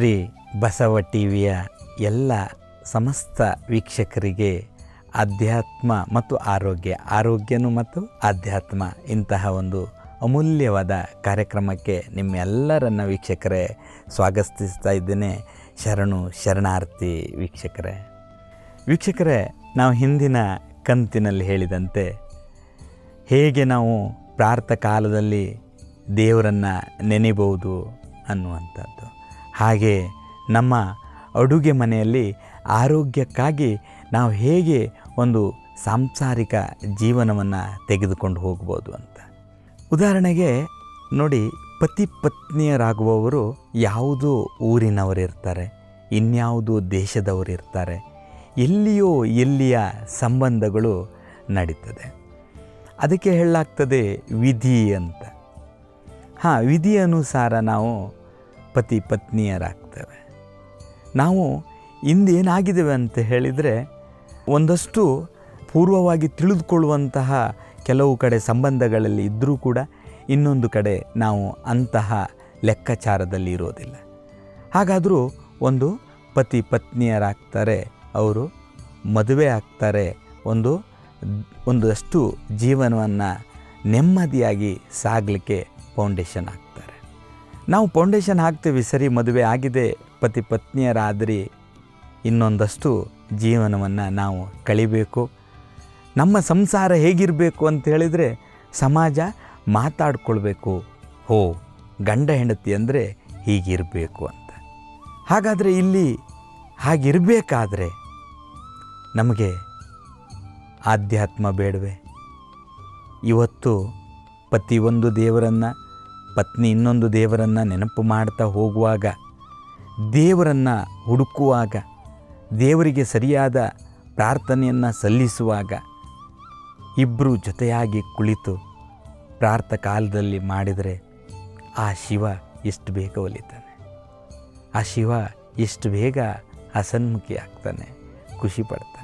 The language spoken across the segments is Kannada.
ಶ್ರೀ ಬಸವ ಟಿವಿಯ ಎಲ್ಲ ಸಮಸ್ತ ವೀಕ್ಷಕರಿಗೆ ಅಧ್ಯಾತ್ಮ ಮತ್ತು ಆರೋಗ್ಯನೂ ಮತ್ತು ಅಧ್ಯಾತ್ಮ ಇಂತಹ ಒಂದು ಅಮೂಲ್ಯವಾದ ಕಾರ್ಯಕ್ರಮಕ್ಕೆ ನಿಮ್ಮೆಲ್ಲರನ್ನ ವೀಕ್ಷಕರೇ ಸ್ವಾಗತಿಸ್ತಾ ಇದ್ದೇನೆ. ಶರಣಾರ್ಥಿ ವೀಕ್ಷಕರೇ, ನಾವು ಹಿಂದಿನ ಕಂತಿನಲ್ಲಿ ಹೇಳಿದಂತೆ ಹೇಗೆ ನಾವು ಪ್ರಾರ್ಥ ಕಾಲದಲ್ಲಿ ದೇವರನ್ನು ನೆನೆಯಬಹುದು ಅನ್ನುವಂಥದ್ದು, ಹಾಗೆ ನಮ್ಮ ಅಡುಗೆ ಮನೆಯಲ್ಲಿ ಆರೋಗ್ಯಕ್ಕಾಗಿ ನಾವು ಹೇಗೆ ಒಂದು ಸಾಂಸಾರಿಕ ಜೀವನವನ್ನು ತೆಗೆದುಕೊಂಡು ಹೋಗ್ಬೋದು ಅಂತ. ಉದಾಹರಣೆಗೆ ನೋಡಿ, ಪತಿ ಪತ್ನಿಯರಾಗುವವರು ಯಾವುದೋ ಊರಿನವರಿರ್ತಾರೆ, ಇನ್ಯಾವುದೋ ದೇಶದವರಿರ್ತಾರೆ, ಎಲ್ಲಿಯ ಸಂಬಂಧಗಳು ನಡೀತದೆ. ಅದಕ್ಕೆ ಹೇಳಲಾಗ್ತದೆ ವಿಧಿ ಅಂತ. ವಿಧಿ ಅನುಸಾರ ನಾವು ಪತಿ ಪತ್ನಿಯರಾಗ್ತೇವೆ. ನಾವು ಇಂದೇನಾಗಿದ್ದೇವೆ ಅಂತ ಹೇಳಿದರೆ, ಒಂದಷ್ಟು ಪೂರ್ವವಾಗಿ ತಿಳಿದುಕೊಳ್ಳುವಂತಹ ಕೆಲವು ಕಡೆ ಸಂಬಂಧಗಳಲ್ಲಿ ಇದ್ದರೂ ಕೂಡ ಇನ್ನೊಂದು ಕಡೆ ನಾವು ಅಂತಹ ಲೆಕ್ಕಾಚಾರದಲ್ಲಿ ಇರೋದಿಲ್ಲ. ಹಾಗಾದರೂ ಒಂದು ಪತಿ ಪತ್ನಿಯರಾಗ್ತಾರೆ, ಅವರು ಮದುವೆ ಆಗ್ತಾರೆ, ಒಂದಷ್ಟು ಜೀವನವನ್ನು ನೆಮ್ಮದಿಯಾಗಿ ಸಾಗಲಿಕ್ಕೆ ಫೌಂಡೇಶನ್ ಹಾಕ್ತಾರೆ. ನಾವು ಫೌಂಡೇಶನ್ ಹಾಕ್ತೇವೆ, ಸರಿ, ಮದುವೆ ಆಗಿದೆ, ಪತಿ ಪತ್ನಿಯರಾದ್ರಿ, ಇನ್ನೊಂದಷ್ಟು ಜೀವನವನ್ನು ನಾವು ಕಳಿಬೇಕು. ನಮ್ಮ ಸಂಸಾರ ಹೇಗಿರಬೇಕು ಅಂತ ಹೇಳಿದರೆ ಸಮಾಜ ಮಾತಾಡ್ಕೊಳ್ಬೇಕು, ಗಂಡ ಹೆಂಡತಿ ಅಂದರೆ ಹೀಗಿರಬೇಕು ಅಂತ. ಹಾಗಾದರೆ ಇಲ್ಲಿ ಹಾಗಿರಬೇಕಾದ್ರೆ ನಮಗೆ ಆಧ್ಯಾತ್ಮ ಬೇಡವೇ? ಇವತ್ತು ಪತಿ ಒಂದು ದೇವರನ್ನು, ಪತ್ನಿ ಇನ್ನೊಂದು ದೇವರನ್ನು ನೆನಪು ಮಾಡ್ತಾ ಹೋಗುವಾಗ, ದೇವರನ್ನು ಹುಡುಕುವಾಗ, ದೇವರಿಗೆ ಸರಿಯಾದ ಪ್ರಾರ್ಥನೆಯನ್ನು ಸಲ್ಲಿಸುವಾಗ, ಇಬ್ಬರು ಜೊತೆಯಾಗಿ ಕುಳಿತು ಪ್ರಾರ್ಥ ಕಾಲದಲ್ಲಿ ಮಾಡಿದರೆ ಆ ಶಿವ ಎಷ್ಟು ಬೇಗ ಒಲಿತಾನೆ, ಆ ಶಿವ ಎಷ್ಟು ಬೇಗ ಹಸನ್ಮುಖಿ ಆಗ್ತಾನೆ, ಖುಷಿ ಪಡ್ತಾನೆ.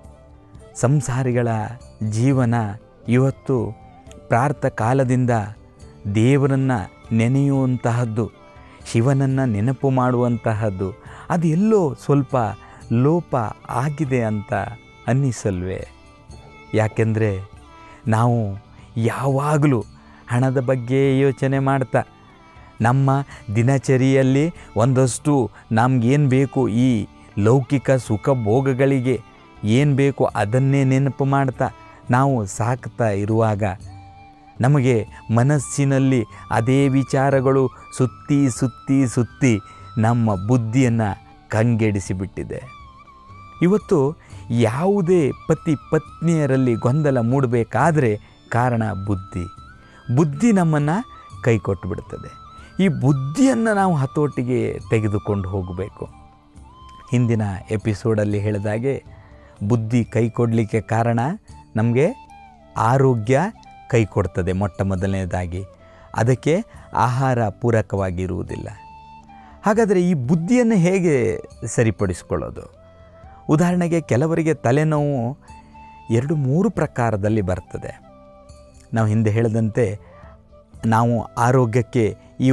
ಸಂಸಾರಿಗಳ ಜೀವನ ಇವತ್ತು ಪ್ರಾರ್ಥ ಕಾಲದಿಂದ ದೇವರನ್ನು ನೆನೆಯುವಂತಹದ್ದು, ಶಿವನನ್ನು ನೆನಪು ಮಾಡುವಂತಹದ್ದು, ಅದು ಎಲ್ಲೋ ಸ್ವಲ್ಪ ಲೋಪ ಆಗಿದೆ ಅಂತ ಅನ್ನಿಸಲ್ವೇ? ಯಾಕೆಂದರೆ ನಾವು ಯಾವಾಗಲೂ ಹಣದ ಬಗ್ಗೆ ಯೋಚನೆ ಮಾಡ್ತಾ, ನಮ್ಮ ದಿನಚರಿಯಲ್ಲಿ ಒಂದಷ್ಟು ನಮಗೇನು ಬೇಕು, ಈ ಲೌಕಿಕ ಸುಖ ಭೋಗಗಳಿಗೆ ಏನು ಬೇಕು ಅದನ್ನೇ ನೆನಪು ಮಾಡ್ತಾ ನಾವು ಸಾಕ್ತಾ ಇರುವಾಗ ನಮಗೆ ಮನಸ್ಸಿನಲ್ಲಿ ಅದೇ ವಿಚಾರಗಳು ಸುತ್ತಿ ಸುತ್ತಿ ಸುತ್ತಿ ನಮ್ಮ ಬುದ್ಧಿಯನ್ನು ಕಂಗೆಡಿಸಿಬಿಟ್ಟಿದೆ. ಇವತ್ತು ಯಾವುದೇ ಪತಿ ಪತ್ನಿಯರಲ್ಲಿ ಗೊಂದಲ ಮೂಡಬೇಕಾದ್ರೆ ಕಾರಣ ಬುದ್ಧಿ ನಮ್ಮನ್ನು ಕೈ ಕೊಟ್ಟು ಬಿಡ್ತದೆ. ಈ ಬುದ್ಧಿಯನ್ನು ನಾವು ಹತೋಟಿಗೆ ತೆಗೆದುಕೊಂಡು ಹೋಗಬೇಕು. ಹಿಂದಿನ ಎಪಿಸೋಡಲ್ಲಿ ಹೇಳಿದಾಗೆ ಬುದ್ಧಿ ಕೈ ಕೊಡಲಿಕ್ಕೆ ಕಾರಣ ನಮಗೆ ಆರೋಗ್ಯ ಕೈ ಕೊಡ್ತದೆ ಮೊಟ್ಟ ಮೊದಲನೇದಾಗಿ, ಅದಕ್ಕೆ ಆಹಾರ ಪೂರಕವಾಗಿರುವುದಿಲ್ಲ. ಹಾಗಾದರೆ ಈ ಬುದ್ಧಿಯನ್ನು ಹೇಗೆ ಸರಿಪಡಿಸಿಕೊಳ್ಳೋದು? ಉದಾಹರಣೆಗೆ ಕೆಲವರಿಗೆ ತಲೆನೋವು 2-3 ಪ್ರಕಾರದಲ್ಲಿ ಬರ್ತದೆ. ನಾವು ಹಿಂದೆ ಹೇಳಿದಂತೆ ನಾವು ಆರೋಗ್ಯಕ್ಕೆ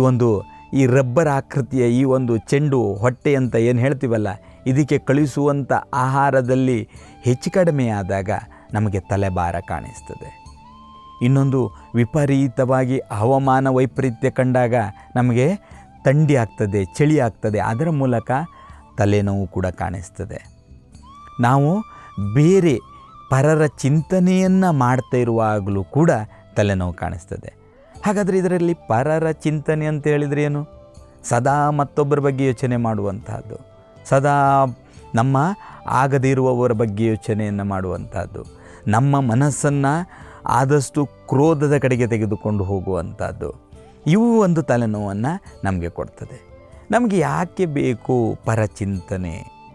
ಈ ರಬ್ಬರ್ ಆಕೃತಿಯ ಈ ಒಂದು ಚೆಂಡು ಹೊಟ್ಟೆ ಅಂತ ಏನು ಹೇಳ್ತೀವಲ್ಲ, ಇದಕ್ಕೆ ಕಳಿಸುವಂಥ ಆಹಾರದಲ್ಲಿ ಹೆಚ್ಚು ಕಡಿಮೆ ಆದಾಗ ನಮಗೆ ತಲೆಭಾರ ಕಾಣಿಸ್ತದೆ. ಇನ್ನೊಂದು, ವಿಪರೀತವಾಗಿ ಹವಾಮಾನ ವೈಪರೀತ್ಯ ಕಂಡಾಗ ನಮಗೆ ಥಂಡಿ ಆಗ್ತದೆ, ಚಳಿ ಆಗ್ತದೆ, ಅದರ ಮೂಲಕ ತಲೆನೋವು ಕೂಡ ಕಾಣಿಸ್ತದೆ. ನಾವು ಬೇರೆ ಪರರ ಚಿಂತನೆಯನ್ನು ಮಾಡ್ತಾ ಇರುವಾಗಲೂ ಕೂಡ ತಲೆನೋವು ಕಾಣಿಸ್ತದೆ. ಹಾಗಾದರೆ ಇದರಲ್ಲಿ ಪರರ ಚಿಂತನೆ ಅಂತ ಹೇಳಿದರೆ ಏನು? ಸದಾ ಮತ್ತೊಬ್ಬರ ಬಗ್ಗೆ ಯೋಚನೆ ಮಾಡುವಂತಹದ್ದು, ಸದಾ ನಮ್ಮ ಆಗದಿರುವವರ ಬಗ್ಗೆ ಯೋಚನೆಯನ್ನು ಮಾಡುವಂಥದ್ದು, ನಮ್ಮ ಮನಸ್ಸನ್ನು ಆದಷ್ಟು ಕ್ರೋಧದ ಕಡೆಗೆ ತೆಗೆದುಕೊಂಡು ಹೋಗುವಂಥದ್ದು, ಇವು ಒಂದು ತಲೆನೋವನ್ನು ನಮಗೆ ಕೊಡ್ತದೆ. ನಮಗೆ ಯಾಕೆ ಬೇಕು ಪರಚಿಂತನೆ?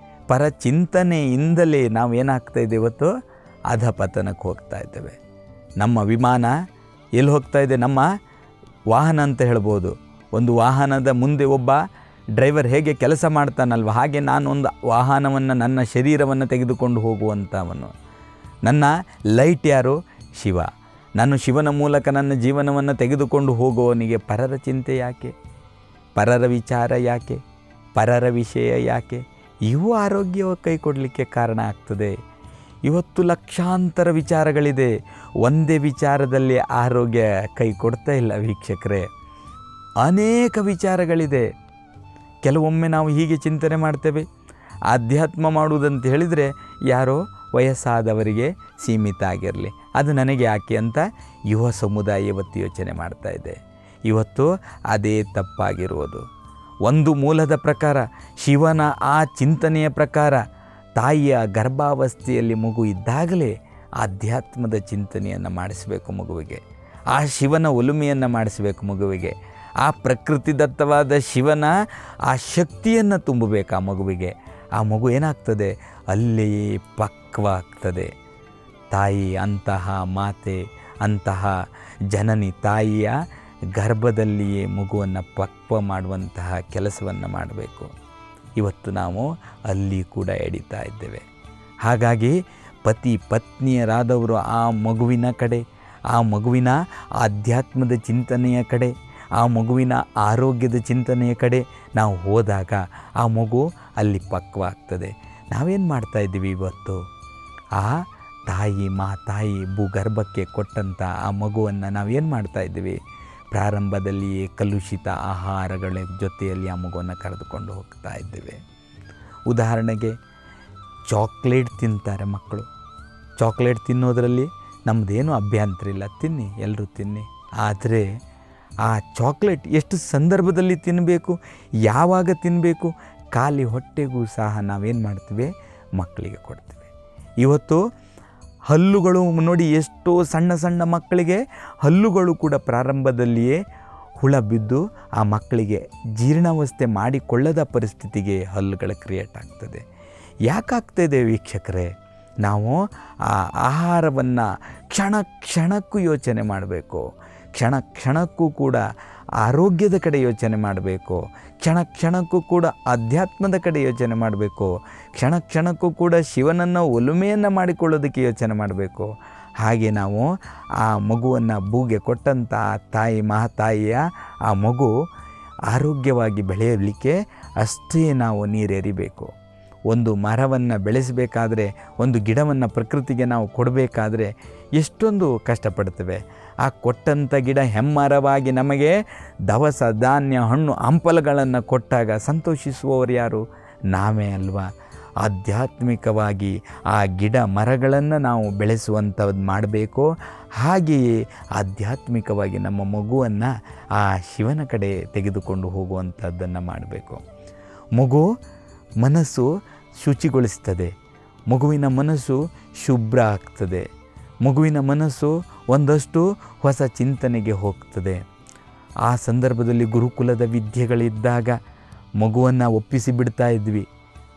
ಪರಚಿಂತನೆಯಿಂದಲೇ ನಾವೇನಾಗ್ತಾ ಇದ್ದೇವೆ, ಇವತ್ತು ಅಧಪತನಕ್ಕೆ ಹೋಗ್ತಾ ಇದ್ದೇವೆ. ನಮ್ಮ ವಿಮಾನ ಎಲ್ಲಿ ಹೋಗ್ತಾ ಇದೆ? ನಮ್ಮ ವಾಹನ ಅಂತ ಹೇಳ್ಬೋದು. ಒಂದು ವಾಹನದ ಮುಂದೆ ಒಬ್ಬ ಡ್ರೈವರ್ ಹೇಗೆ ಕೆಲಸ ಮಾಡ್ತಾನಲ್ವ, ಹಾಗೆ ನಾನೊಂದು ವಾಹನವನ್ನು, ನನ್ನ ಶರೀರವನ್ನು ತೆಗೆದುಕೊಂಡು ಹೋಗುವಂಥವನು. ನನ್ನ ಲೈಟ್ ಯಾರು? ಶಿವ. ನಾನು ಶಿವನ ಮೂಲಕ ನನ್ನ ಜೀವನವನ್ನು ತೆಗೆದುಕೊಂಡು ಹೋಗುವವನಿಗೆ ಪರರ ಚಿಂತೆ ಯಾಕೆ? ಪರರ ವಿಚಾರ ಯಾಕೆ? ಪರರ ವಿಷಯ ಯಾಕೆ, ಇವು ಆರೋಗ್ಯ ಕೈ ಕೊಡಲಿಕ್ಕೆ ಕಾರಣ ಆಗ್ತದೆ. ಇವತ್ತು ಲಕ್ಷಾಂತರ ವಿಚಾರಗಳಿದೆ, ಒಂದೇ ವಿಚಾರದಲ್ಲಿ ಆರೋಗ್ಯ ಕೈ ಕೊಡ್ತಾ ಇಲ್ಲ ವೀಕ್ಷಕರೇ. ಅನೇಕ ವಿಚಾರಗಳಿದೆ. ಕೆಲವೊಮ್ಮೆ ನಾವು ಹೀಗೆ ಚಿಂತನೆ ಮಾಡ್ತೇವೆ, ಆಧ್ಯಾತ್ಮ ಮಾಡುವುದಂತ ಹೇಳಿದರೆ ಯಾರೋ ವಯಸ್ಸಾದವರಿಗೆ ಸೀಮಿತ ಆಗಿರಲಿ, ಅದು ನನಗೆ ಯಾಕೆ ಅಂತ ಯುವ ಸಮುದಾಯ ಇವತ್ತು ಯೋಚನೆ ಮಾಡ್ತಾ ಇದೆ. ಇವತ್ತು ಅದೇ ತಪ್ಪಾಗಿರುವುದು. ಒಂದು ಮೂಲದ ಪ್ರಕಾರ, ಶಿವನ ಆ ಚಿಂತನೆಯ ಪ್ರಕಾರ, ತಾಯಿಯ ಗರ್ಭಾವಸ್ಥೆಯಲ್ಲಿ ಮಗು ಇದ್ದಾಗಲೇ ಆಧ್ಯಾತ್ಮದ ಚಿಂತನೆಯನ್ನು ಮಾಡಿಸಬೇಕು ಮಗುವಿಗೆ, ಆ ಶಿವನ ಒಲುಮೆಯನ್ನು ಮಾಡಿಸಬೇಕು ಮಗುವಿಗೆ, ಆ ಪ್ರಕೃತಿದತ್ತವಾದ ಶಿವನ ಆ ಶಕ್ತಿಯನ್ನು ತುಂಬಬೇಕು ಆ ಮಗುವಿಗೆ. ಆ ಮಗು ಏನಾಗ್ತದೆ, ಅಲ್ಲಿಯೇ ಪಕ್ವ ಆಗ್ತದೆ. ತಾಯಿ ಅಂತಹ ಮಾತೆ, ಅಂತಹ ಜನನಿ ತಾಯಿಯ ಗರ್ಭದಲ್ಲಿಯೇ ಮಗುವನ್ನು ಪಕ್ವ ಮಾಡುವಂತಹ ಕೆಲಸವನ್ನು ಮಾಡಬೇಕು. ಇವತ್ತು ನಾವು ಅಲ್ಲಿ ಕೂಡ ಎಡಿತಾ ಇದ್ದೇವೆ. ಹಾಗಾಗಿ ಪತಿ ಪತ್ನಿಯರಾದವರು ಆ ಮಗುವಿನ ಕಡೆ, ಆ ಮಗುವಿನ ಆಧ್ಯಾತ್ಮದ ಚಿಂತನೆಯ ಕಡೆ, ಆ ಮಗುವಿನ ಆರೋಗ್ಯದ ಚಿಂತನೆಯ ಕಡೆ ನಾವು ಹೋದಾಗ ಆ ಮಗು ಅಲ್ಲಿ ಪಕ್ವ ಆಗ್ತದೆ. ನಾವೇನು ಮಾಡ್ತಾಯಿದ್ದೀವಿ ಇವತ್ತು, ಆ ತಾಯಿ ಭೂಗರ್ಭಕ್ಕೆ ಕೊಟ್ಟಂಥ ಆ ಮಗುವನ್ನು ನಾವೇನು ಮಾಡ್ತಾಯಿದ್ದೀವಿ, ಪ್ರಾರಂಭದಲ್ಲಿಯೇ ಕಲುಷಿತ ಆಹಾರಗಳ ಜೊತೆಯಲ್ಲಿ ಆ ಮಗುವನ್ನು ಕರೆದುಕೊಂಡು ಹೋಗ್ತಾ ಇದ್ದೇವೆ. ಉದಾಹರಣೆಗೆ ಚಾಕ್ಲೇಟ್ ತಿಂತಾರೆ ಮಕ್ಕಳು. ಚಾಕ್ಲೇಟ್ ತಿನ್ನೋದರಲ್ಲಿ ನಮ್ಮದೇನು ಅಭ್ಯಂತರ ಇಲ್ಲ, ತಿನ್ನಿ, ಎಲ್ಲರೂ ತಿನ್ನಿ. ಆದರೆ ಆ ಚಾಕ್ಲೇಟ್ ಎಷ್ಟು ಸಂದರ್ಭದಲ್ಲಿ ತಿನ್ನಬೇಕು, ಯಾವಾಗ ತಿನ್ನಬೇಕು, ಖಾಲಿ ಹೊಟ್ಟೆಗೂ ಸಹ ನಾವೇನು ಮಾಡ್ತೀವಿ, ಮಕ್ಕಳಿಗೆ ಕೊಡ್ತೀವಿ. ಇವತ್ತು ಹಲ್ಲುಗಳು ನೋಡಿ, ಎಷ್ಟೋ ಸಣ್ಣ ಸಣ್ಣ ಮಕ್ಕಳಿಗೆ ಹಲ್ಲುಗಳು ಕೂಡ ಪ್ರಾರಂಭದಲ್ಲಿಯೇ ಹುಳ ಬಿದ್ದು ಆ ಮಕ್ಕಳಿಗೆ ಜೀರ್ಣಾವಸ್ಥೆ ಮಾಡಿಕೊಳ್ಳದ ಪರಿಸ್ಥಿತಿಗೆ ಹಲ್ಲುಗಳ ಕ್ರಿಯೇಟ್ ಆಗ್ತದೆ. ಯಾಕಾಗ್ತದೆ ವೀಕ್ಷಕರೇ, ನಾವು ಆ ಆಹಾರವನ್ನು ಕ್ಷಣ ಕ್ಷಣಕ್ಕೂ ಯೋಚನೆ ಮಾಡಬೇಕು. ಕ್ಷಣ ಕ್ಷಣಕ್ಕೂ ಕೂಡ ಆರೋಗ್ಯದ ಕಡೆ ಯೋಚನೆ ಮಾಡಬೇಕು. ಕ್ಷಣ ಕ್ಷಣಕ್ಕೂ ಕೂಡ ಅಧ್ಯಾತ್ಮದ ಕಡೆ ಯೋಚನೆ ಮಾಡಬೇಕು. ಕ್ಷಣ ಕ್ಷಣಕ್ಕೂ ಕೂಡ ಶಿವನನ್ನು ಒಲುಮೆಯನ್ನು ಮಾಡಿಕೊಳ್ಳೋದಕ್ಕೆ ಯೋಚನೆ ಮಾಡಬೇಕು. ಹಾಗೆ ನಾವು ಆ ಮಗುವನ್ನು ಭೂಗೆ ಕೊಟ್ಟಂಥ ತಾಯಿ ಮಹಾತಾಯಿಯ ಆ ಮಗು ಆರೋಗ್ಯವಾಗಿ ಬೆಳೆಯಲಿಕ್ಕೆ ಅಷ್ಟೇ ನಾವು ನೀರೆರಿಬೇಕು. ಒಂದು ಮರವನ್ನು ಬೆಳೆಸಬೇಕಾದ್ರೆ, ಒಂದು ಗಿಡವನ್ನು ಪ್ರಕೃತಿಗೆ ನಾವು ಕೊಡಬೇಕಾದ್ರೆ ಎಷ್ಟೊಂದು ಕಷ್ಟಪಡ್ತೇವೆ. ಆ ಕೊಟ್ಟಂಥ ಗಿಡ ಹೆಮ್ಮರವಾಗಿ ನಮಗೆ ದವಸ ಧಾನ್ಯ ಹಣ್ಣು ಹಂಪಲುಗಳನ್ನು ಕೊಟ್ಟಾಗ ಸಂತೋಷಿಸುವವರು ಯಾರು? ನಾವೇ ಅಲ್ವಾ? ಆಧ್ಯಾತ್ಮಿಕವಾಗಿ ಆ ಗಿಡ ಮರಗಳನ್ನು ನಾವು ಬೆಳೆಸುವಂಥದ್ದು ಮಾಡಬೇಕು. ಹಾಗೆಯೇ ಆಧ್ಯಾತ್ಮಿಕವಾಗಿ ನಮ್ಮ ಮಗುವನ್ನು ಆ ಶಿವನ ಕಡೆ ತೆಗೆದುಕೊಂಡು ಹೋಗುವಂಥದ್ದನ್ನು ಮಾಡಬೇಕು. ಮಗು ಮನಸ್ಸು ಶುಚಿಗೊಳಿಸ್ತದೆ, ಮಗುವಿನ ಮನಸ್ಸು ಶುಭ್ರ ಆಗ್ತದೆ, ಮಗುವಿನ ಮನಸ್ಸು ಒಂದಷ್ಟು ಹೊಸ ಚಿಂತನೆಗೆ ಹೋಗ್ತದೆ. ಆ ಸಂದರ್ಭದಲ್ಲಿ ಗುರುಕುಲದ ವಿದ್ಯೆಗಳಿದ್ದಾಗ ಮಗುವನ್ನು ಒಪ್ಪಿಸಿ ಬಿಡ್ತಾ ಇದ್ವಿ.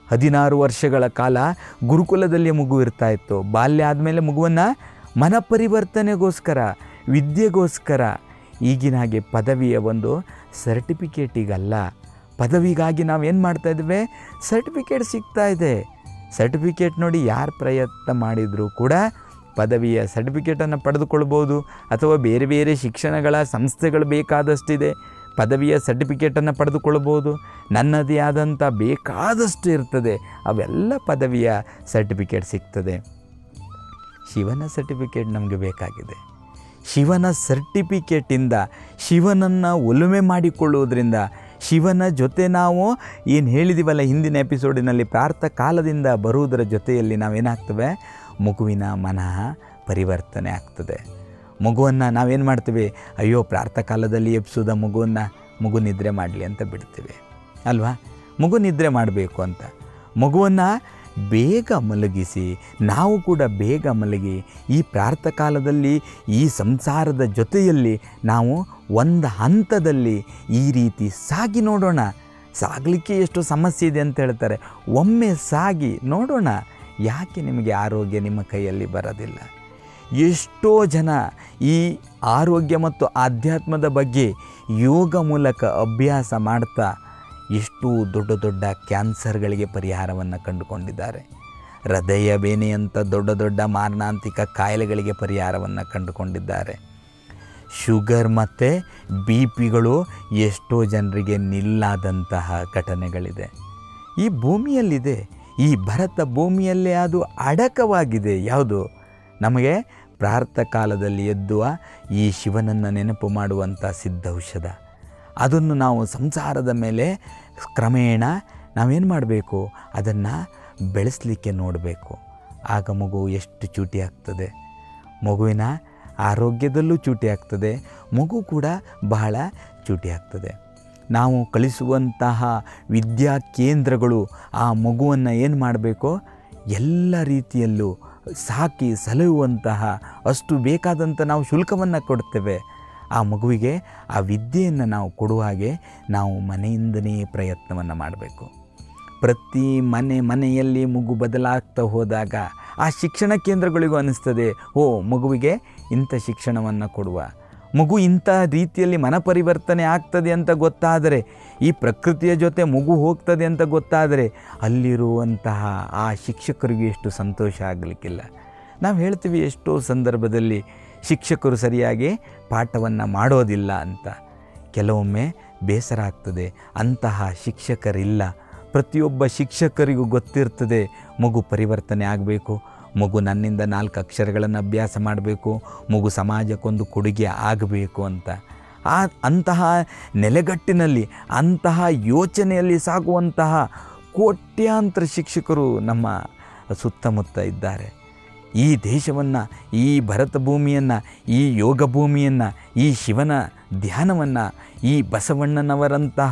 16 ವರ್ಷಗಳ ಕಾಲ ಗುರುಕುಲದಲ್ಲಿ ಮಗು ಇರ್ತಾಯಿತ್ತು. ಬಾಲ್ಯ ಆದಮೇಲೆ ಮಗುವನ್ನು ಮನಪರಿವರ್ತನೆಗೋಸ್ಕರ, ವಿದ್ಯೆಗೋಸ್ಕರ, ಈಗಿನ ಹಾಗೆ ಪದವಿಯ ಒಂದು ಸರ್ಟಿಫಿಕೇಟಿಗಲ್ಲ, ಪದವಿಗಾಗಿ ನಾವೇನು ಮಾಡ್ತಾಯಿದ್ದೇವೆ, ಸರ್ಟಿಫಿಕೇಟ್ ಸಿಗ್ತಾ ಇದೆ. ಸರ್ಟಿಫಿಕೇಟ್ ನೋಡಿ, ಯಾರು ಪ್ರಯತ್ನ ಮಾಡಿದರೂ ಕೂಡ ಪದವಿಯ ಸರ್ಟಿಫಿಕೇಟನ್ನು ಪಡೆದುಕೊಳ್ಬೋದು. ಅಥವಾ ಬೇರೆ ಬೇರೆ ಶಿಕ್ಷಣಗಳ ಸಂಸ್ಥೆಗಳು ಬೇಕಾದಷ್ಟಿದೆ, ಪದವಿಯ ಸರ್ಟಿಫಿಕೇಟನ್ನು ಪಡೆದುಕೊಳ್ಬೋದು. ನನ್ನದೇ ಆದಂಥ ಬೇಕಾದಷ್ಟು ಇರ್ತದೆ, ಅವೆಲ್ಲ ಪದವಿಯ ಸರ್ಟಿಫಿಕೇಟ್ ಸಿಗ್ತದೆ. ಶಿವನ ಸರ್ಟಿಫಿಕೇಟ್ ನಮಗೆ ಬೇಕಾಗಿದೆ. ಶಿವನ ಸರ್ಟಿಫಿಕೇಟಿಂದ ಶಿವನನ್ನು ಒಲುಮೆ ಮಾಡಿಕೊಳ್ಳುವುದರಿಂದ, ಶಿವನ ಜೊತೆ ನಾವು ಏನು ಹೇಳಿದ್ದೀವಲ್ಲ ಹಿಂದಿನ ಎಪಿಸೋಡಿನಲ್ಲಿ, ಪ್ರಾತಃ ಕಾಲದಿಂದ ಬರುವುದರ ಜೊತೆಯಲ್ಲಿ ನಾವೇನಾಗ್ತವೆ, ಮಗುವಿನ ಮನಃ ಪರಿವರ್ತನೆ ಆಗ್ತದೆ. ಮಗುವನ್ನು ನಾವೇನು ಮಾಡ್ತೀವಿ, ಅಯ್ಯೋ ಪ್ರಾತಃ ಕಾಲದಲ್ಲಿ ಎಬ್ಸೋದ ಮಗು ನಿದ್ರೆ ಮಾಡಲಿ ಅಂತ ಬಿಡ್ತೀವಿ ಅಲ್ವಾ? ಮಗು ನಿದ್ರೆ ಮಾಡಬೇಕು ಅಂತ ಮಗುವನ್ನು ಬೇಗ ಮಲಗಿಸಿ, ನಾವು ಕೂಡ ಬೇಗ ಮಲಗಿ ಈ ಪ್ರಾತಃ ಕಾಲದಲ್ಲಿ ಈ ಸಂಸಾರದ ಜೊತೆಯಲ್ಲಿ ನಾವು ಒಂದು ಹಂತದಲ್ಲಿ ಈ ರೀತಿ ಸಾಗಿ ನೋಡೋಣ. ಸಾಗಲಿಕ್ಕೆ ಎಷ್ಟು ಸಮಸ್ಯೆ ಇದೆ ಅಂತ ಹೇಳ್ತಾರೆ. ಒಮ್ಮೆ ಸಾಗಿ ನೋಡೋಣ, ಯಾಕೆ ನಿಮಗೆ ಆರೋಗ್ಯ ನಿಮ್ಮ ಕೈಯಲ್ಲಿ ಬರೋದಿಲ್ಲ? ಎಷ್ಟೋ ಜನ ಈ ಆರೋಗ್ಯ ಮತ್ತು ಆಧ್ಯಾತ್ಮದ ಬಗ್ಗೆ ಯೋಗ ಮೂಲಕ ಅಭ್ಯಾಸ ಮಾಡ್ತಾ ಎಷ್ಟು ದೊಡ್ಡ ದೊಡ್ಡ ಕ್ಯಾನ್ಸರ್ಗಳಿಗೆ ಪರಿಹಾರವನ್ನು ಕಂಡುಕೊಂಡಿದ್ದಾರೆ. ಹೃದಯ ಬೇನೆಯಂಥ ದೊಡ್ಡ ದೊಡ್ಡ ಮಾರಣಾಂತಿಕ ಕಾಯಿಲೆಗಳಿಗೆ ಪರಿಹಾರವನ್ನು ಕಂಡುಕೊಂಡಿದ್ದಾರೆ. ಶುಗರ್ ಮತ್ತು ಬಿ ಪಿಗಳು ಎಷ್ಟೋ ಜನರಿಗೆ ನಿಲ್ಲಾದಂತಹ ಘಟನೆಗಳಿದೆ. ಈ ಭೂಮಿಯಲ್ಲಿದೆ, ಈ ಭರತ ಭೂಮಿಯಲ್ಲೇ ಅದು ಅಡಕವಾಗಿದೆ. ಯಾವುದು? ನಮಗೆ ಪ್ರಾರ್ಥ ಕಾಲದಲ್ಲಿ ಎದ್ದುವ ಈ ಶಿವನನ್ನು ನೆನಪು ಮಾಡುವಂಥ ಸಿದ್ಧೌಷಧ. ಅದನ್ನು ನಾವು ಸಂಸಾರದ ಮೇಲೆ ಕ್ರಮೇಣ ನಾವೇನು ಮಾಡಬೇಕು? ಅದನ್ನು ಬೆಳೆಸಲಿಕ್ಕೆ ನೋಡಬೇಕು. ಆಗ ಮಗು ಎಷ್ಟು ಚೂಟಿ ಆಗ್ತದೆ, ಮಗುವಿನ ಆರೋಗ್ಯದಲ್ಲೂ ಚೂಟಿ ಆಗ್ತದೆ, ಮಗು ಕೂಡ ಬಹಳ ಚೂಟಿ ಆಗ್ತದೆ. ನಾವು ಕಲಿಸುವಂತಹ ವಿದ್ಯಾ ಕೇಂದ್ರಗಳು ಆ ಮಗುವನ್ನು ಏನು ಮಾಡಬೇಕು? ಎಲ್ಲ ರೀತಿಯಲ್ಲೂ ಸಾಕಿ ಸಲಹುವಂತಹ ಅಷ್ಟು ಬೇಕಾದಂಥ ನಾವು ಶುಲ್ಕವನ್ನು ಕೊಡ್ತೇವೆ. ಆ ಮಗುವಿಗೆ ಆ ವಿದ್ಯೆಯನ್ನು ನಾವು ಕೊಡುವ ಹಾಗೆ ನಾವು ಮನೆಯಿಂದನೇ ಪ್ರಯತ್ನವನ್ನು ಮಾಡಬೇಕು. ಪ್ರತಿ ಮನೆಯಲ್ಲಿ ಮಗು ಬದಲಾಗ್ತಾ ಹೋದಾಗ ಆ ಶಿಕ್ಷಣ ಕೇಂದ್ರಗಳಿಗೂ ಅನ್ನಿಸ್ತದೆ, ಓ ಮಗುವಿಗೆ ಇಂಥ ಶಿಕ್ಷಣವನ್ನು ಕೊಡುವ, ಮಗು ಇಂಥ ರೀತಿಯಲ್ಲಿ ಮನಪರಿವರ್ತನೆ ಆಗ್ತದೆ ಅಂತ ಗೊತ್ತಾದರೆ, ಈ ಪ್ರಕೃತಿಯ ಜೊತೆ ಮಗು ಹೋಗ್ತದೆ ಅಂತ ಗೊತ್ತಾದರೆ ಅಲ್ಲಿರುವಂತಹ ಆ ಶಿಕ್ಷಕರಿಗೂ ಎಷ್ಟು ಸಂತೋಷ ಆಗಲಿಕ್ಕಿಲ್ಲ. ನಾವು ಹೇಳ್ತೀವಿ ಎಷ್ಟೋ ಸಂದರ್ಭದಲ್ಲಿ ಶಿಕ್ಷಕರು ಸರಿಯಾಗಿ ಪಾಠವನ್ನು ಮಾಡೋದಿಲ್ಲ ಅಂತ. ಕೆಲವೊಮ್ಮೆ ಬೇಸರ ಆಗ್ತದೆ, ಅಂತಹ ಶಿಕ್ಷಕರಿಲ್ಲ. ಪ್ರತಿಯೊಬ್ಬ ಶಿಕ್ಷಕರಿಗೂ ಗೊತ್ತಿರ್ತದೆ ಮಗು ಪರಿವರ್ತನೆ ಆಗಬೇಕು, ಮಗು ನನ್ನಿಂದ 4 ಅಕ್ಷರಗಳನ್ನು ಅಭ್ಯಾಸ ಮಾಡಬೇಕು, ಮಗು ಸಮಾಜಕ್ಕೊಂದು ಕೊಡುಗೆ ಆಗಬೇಕು ಅಂತ. ಅಂತಹ ನೆಲೆಗಟ್ಟಿನಲ್ಲಿ, ಅಂತಹ ಯೋಚನೆಯಲ್ಲಿ ಸಾಗುವಂತಹ ಕೋಟ್ಯಾಂತರ ಶಿಕ್ಷಕರು ನಮ್ಮ ಸುತ್ತಮುತ್ತ ಇದ್ದಾರೆ. ಈ ದೇಶವನ್ನು, ಈ ಭರತ ಭೂಮಿಯನ್ನು, ಈ ಯೋಗ ಭೂಮಿಯನ್ನು, ಈ ಶಿವನ ಧ್ಯಾನವನ್ನು, ಈ ಬಸವಣ್ಣನವರಂತಹ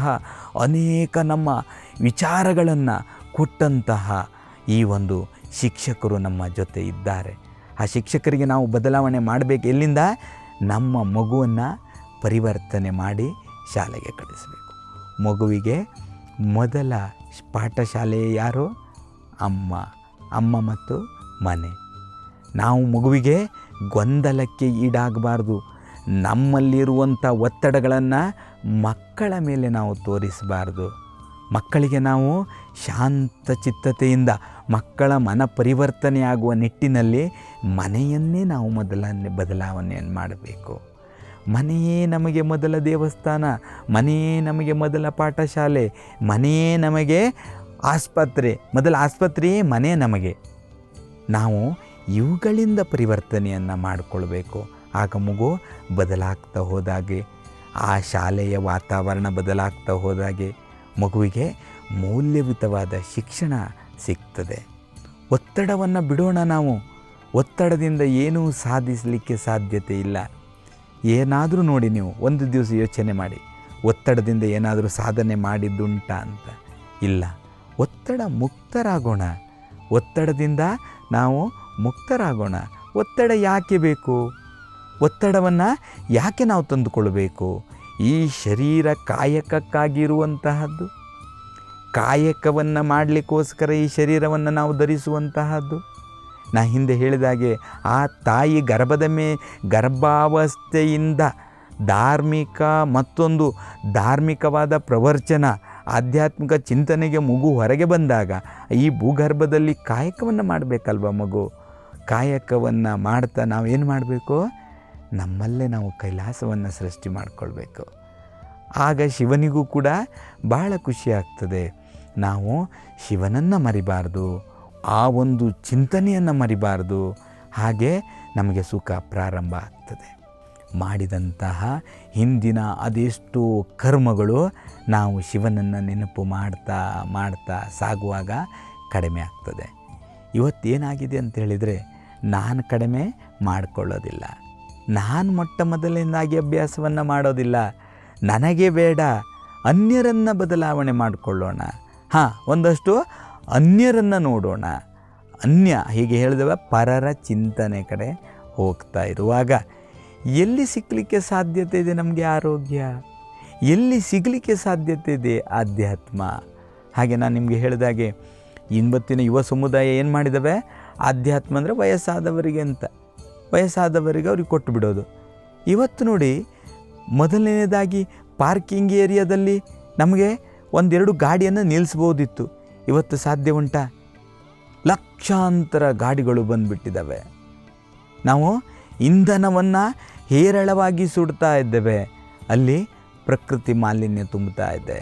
ಅನೇಕ ನಮ್ಮ ವಿಚಾರಗಳನ್ನು ಕೊಟ್ಟಂತಹ ಈ ಒಂದು ಶಿಕ್ಷಕರು ನಮ್ಮ ಜೊತೆ ಇದ್ದಾರೆ. ಆ ಶಿಕ್ಷಕರಿಗೆ ನಾವು ಬದಲಾವಣೆ ಮಾಡಬೇಕು. ಎಲ್ಲಿಂದ? ನಮ್ಮ ಮಗುವನ್ನು ಪರಿವರ್ತನೆ ಮಾಡಿ ಶಾಲೆಗೆ ಕಳಿಸಬೇಕು. ಮಗುವಿಗೆ ಮೊದಲ ಪಾಠಶಾಲೆ ಯಾರು? ಅಮ್ಮ ಮತ್ತು ಮನೆ. ನಾವು ಮಗುವಿಗೆ ಗೊಂದಲಕ್ಕೆ ಈಡಾಗಬಾರ್ದು. ನಮ್ಮಲ್ಲಿರುವಂಥ ಒತ್ತಡಗಳನ್ನು ಮಕ್ಕಳ ಮೇಲೆ ನಾವು ತೋರಿಸಬಾರ್ದು. ಮಕ್ಕಳಿಗೆ ನಾವು ಶಾಂತ ಚಿತ್ತತೆಯಿಂದ ಮಕ್ಕಳ ಮನ ಪರಿವರ್ತನೆಯಾಗುವ ನಿಟ್ಟಿನಲ್ಲಿ ಮನೆಯನ್ನೇ ನಾವು ಬದಲಾವಣೆಯನ್ನು ಮಾಡಬೇಕು. ಮನೆಯೇ ನಮಗೆ ಮೊದಲ ದೇವಸ್ಥಾನ, ಮನೆಯೇ ನಮಗೆ ಮೊದಲ ಪಾಠಶಾಲೆ, ಮನೆಯೇ ನಮಗೆ ಆಸ್ಪತ್ರೆ. ಮೊದಲ ಆಸ್ಪತ್ರೆಯೇ ಮನೆ ನಮಗೆ. ನಾವು ಇವುಗಳಿಂದ ಪರಿವರ್ತನೆಯನ್ನು ಮಾಡಿಕೊಳ್ಬೇಕು. ಆಗ ಮಗು ಬದಲಾಗ್ತಾ ಹೋದಾಗೆ, ಆ ಶಾಲೆಯ ವಾತಾವರಣ ಬದಲಾಗ್ತಾ ಹೋದಾಗೆ ಮಗುವಿಗೆ ಮೌಲ್ಯಯುತವಾದ ಶಿಕ್ಷಣ ಸಿಗ್ತದೆ. ಒತ್ತಡವನ್ನು ಬಿಡೋಣ. ನಾವು ಒತ್ತಡದಿಂದ ಏನೂ ಸಾಧಿಸಲಿಕ್ಕೆ ಸಾಧ್ಯತೆ ಇಲ್ಲ. ಏನಾದರೂ ನೋಡಿ, ನೀವು ಒಂದು ದಿವಸ ಯೋಚನೆ ಮಾಡಿ, ಒತ್ತಡದಿಂದ ಏನಾದರೂ ಸಾಧನೆ ಮಾಡಿದ್ದುಂಟಾ ಅಂತ? ಇಲ್ಲ. ಒತ್ತಡ ಮುಕ್ತರಾಗೋಣ. ಒತ್ತಡದಿಂದ ನಾವು ಮುಕ್ತರಾಗೋಣ. ಒತ್ತಡ ಯಾಕೆ ಬೇಕು? ಒತ್ತಡವನ್ನು ಯಾಕೆ ನಾವು ತಂದುಕೊಳ್ಬೇಕು? ಈ ಶರೀರ ಕಾಯಕಕ್ಕಾಗಿರುವಂತಹದ್ದು, ಕಾಯಕವನ್ನು ಮಾಡಲಿಕ್ಕೋಸ್ಕರ ಈ ಶರೀರವನ್ನು ನಾವು ಧರಿಸುವಂತಹದ್ದು. ನಾ ಹಿಂದೆ ಹೇಳಿದಾಗೆ ಆ ತಾಯಿ ಗರ್ಭಾವಸ್ಥೆಯಿಂದ ಮತ್ತೊಂದು ಧಾರ್ಮಿಕವಾದ ಪ್ರವಚನ, ಆಧ್ಯಾತ್ಮಿಕ ಚಿಂತನೆಗೆ ಮಗು ಹೊರಗೆ ಬಂದಾಗ ಈ ಭೂಗರ್ಭದಲ್ಲಿ ಕಾಯಕವನ್ನು ಮಾಡಬೇಕಲ್ವ ಮಗು. ಕಾಯಕವನ್ನು ಮಾಡ್ತಾ ನಾವೇನು ಮಾಡಬೇಕು? ನಮ್ಮಲ್ಲೇ ನಾವು ಕೈಲಾಸವನ್ನು ಸೃಷ್ಟಿ ಮಾಡಿಕೊಳ್ಬೇಕು. ಆಗ ಶಿವನಿಗೂ ಕೂಡ ಬಹಳ ಖುಷಿ ಆಗ್ತದೆ. ನಾವು ಶಿವನನ್ನು ಮರಿಬಾರ್ದು, ಆ ಒಂದು ಚಿಂತನೆಯನ್ನು ಮರಿಬಾರ್ದು. ಹಾಗೆ ನಮಗೆ ಸುಖ ಪ್ರಾರಂಭ ಆಗ್ತದೆ. ಮಾಡಿದಂತಹ ಹಿಂದಿನ ಅದೆಷ್ಟೋ ಕರ್ಮಗಳು ನಾವು ಶಿವನನ್ನು ನೆನಪು ಮಾಡ್ತಾ ಮಾಡ್ತಾ ಸಾಗುವಾಗ ಕಡಿಮೆ ಆಗ್ತದೆ. ಇವತ್ತೇನಾಗಿದೆ ಅಂತ ಹೇಳಿದರೆ, ನಾನು ಕಡಿಮೆ ಮಾಡಿಕೊಳ್ಳೋದಿಲ್ಲ, ನಾನು ಮೊಟ್ಟ ಮೊದಲನೇದಾಗಿ ಅಭ್ಯಾಸವನ್ನು ಮಾಡೋದಿಲ್ಲ, ನನಗೆ ಬೇಡ, ಅನ್ಯರನ್ನು ಬದಲಾವಣೆ ಮಾಡಿಕೊಳ್ಳೋಣ. ಒಂದಷ್ಟು ಅನ್ಯರನ್ನು ನೋಡೋಣ. ಹೀಗೆ ಹೇಳಿದವ ಪರರ ಚಿಂತನೆ ಕಡೆ ಹೋಗ್ತಾ ಇರುವಾಗ ಎಲ್ಲಿ ಸಿಕ್ಕಲಿಕ್ಕೆ ಸಾಧ್ಯತೆ ಇದೆ ನಮಗೆ ಆರೋಗ್ಯ? ಎಲ್ಲಿ ಸಿಗಲಿಕ್ಕೆ ಸಾಧ್ಯತೆ ಇದೆ ಆಧ್ಯಾತ್ಮ? ಹಾಗೆ ನಾನು ನಿಮಗೆ ಹೇಳಿದಾಗೆ ಇವತ್ತಿನ ಯುವ ಸಮುದಾಯ ಏನು ಮಾಡಿದವೆ? ಆಧ್ಯಾತ್ಮ ಅಂದರೆ ವಯಸ್ಸಾದವರಿಗೆ ಅಂತ, ವಯಸ್ಸಾದವರಿಗೆ ಅವ್ರಿಗೆ ಕೊಟ್ಟು ಬಿಡೋದು. ಇವತ್ತು ನೋಡಿ, ಮೊದಲನೇದಾಗಿ ಪಾರ್ಕಿಂಗ್ ಏರಿಯಾದಲ್ಲಿ ನಮಗೆ 1-2 ಗಾಡಿಯನ್ನು ನಿಲ್ಲಿಸ್ಬೋದಿತ್ತು. ಇವತ್ತು ಸಾಧ್ಯ ಉಂಟಾ? ಲಕ್ಷಾಂತರ ಗಾಡಿಗಳು ಬಂದುಬಿಟ್ಟಿದ್ದಾವೆ. ನಾವು ಇಂಧನವನ್ನು ಹೇರಳವಾಗಿ ಸುಡ್ತಾ ಇದ್ದೇವೆ, ಅಲ್ಲಿ ಪ್ರಕೃತಿ ಮಾಲಿನ್ಯ ತುಂಬುತ್ತಾ ಇದೆ.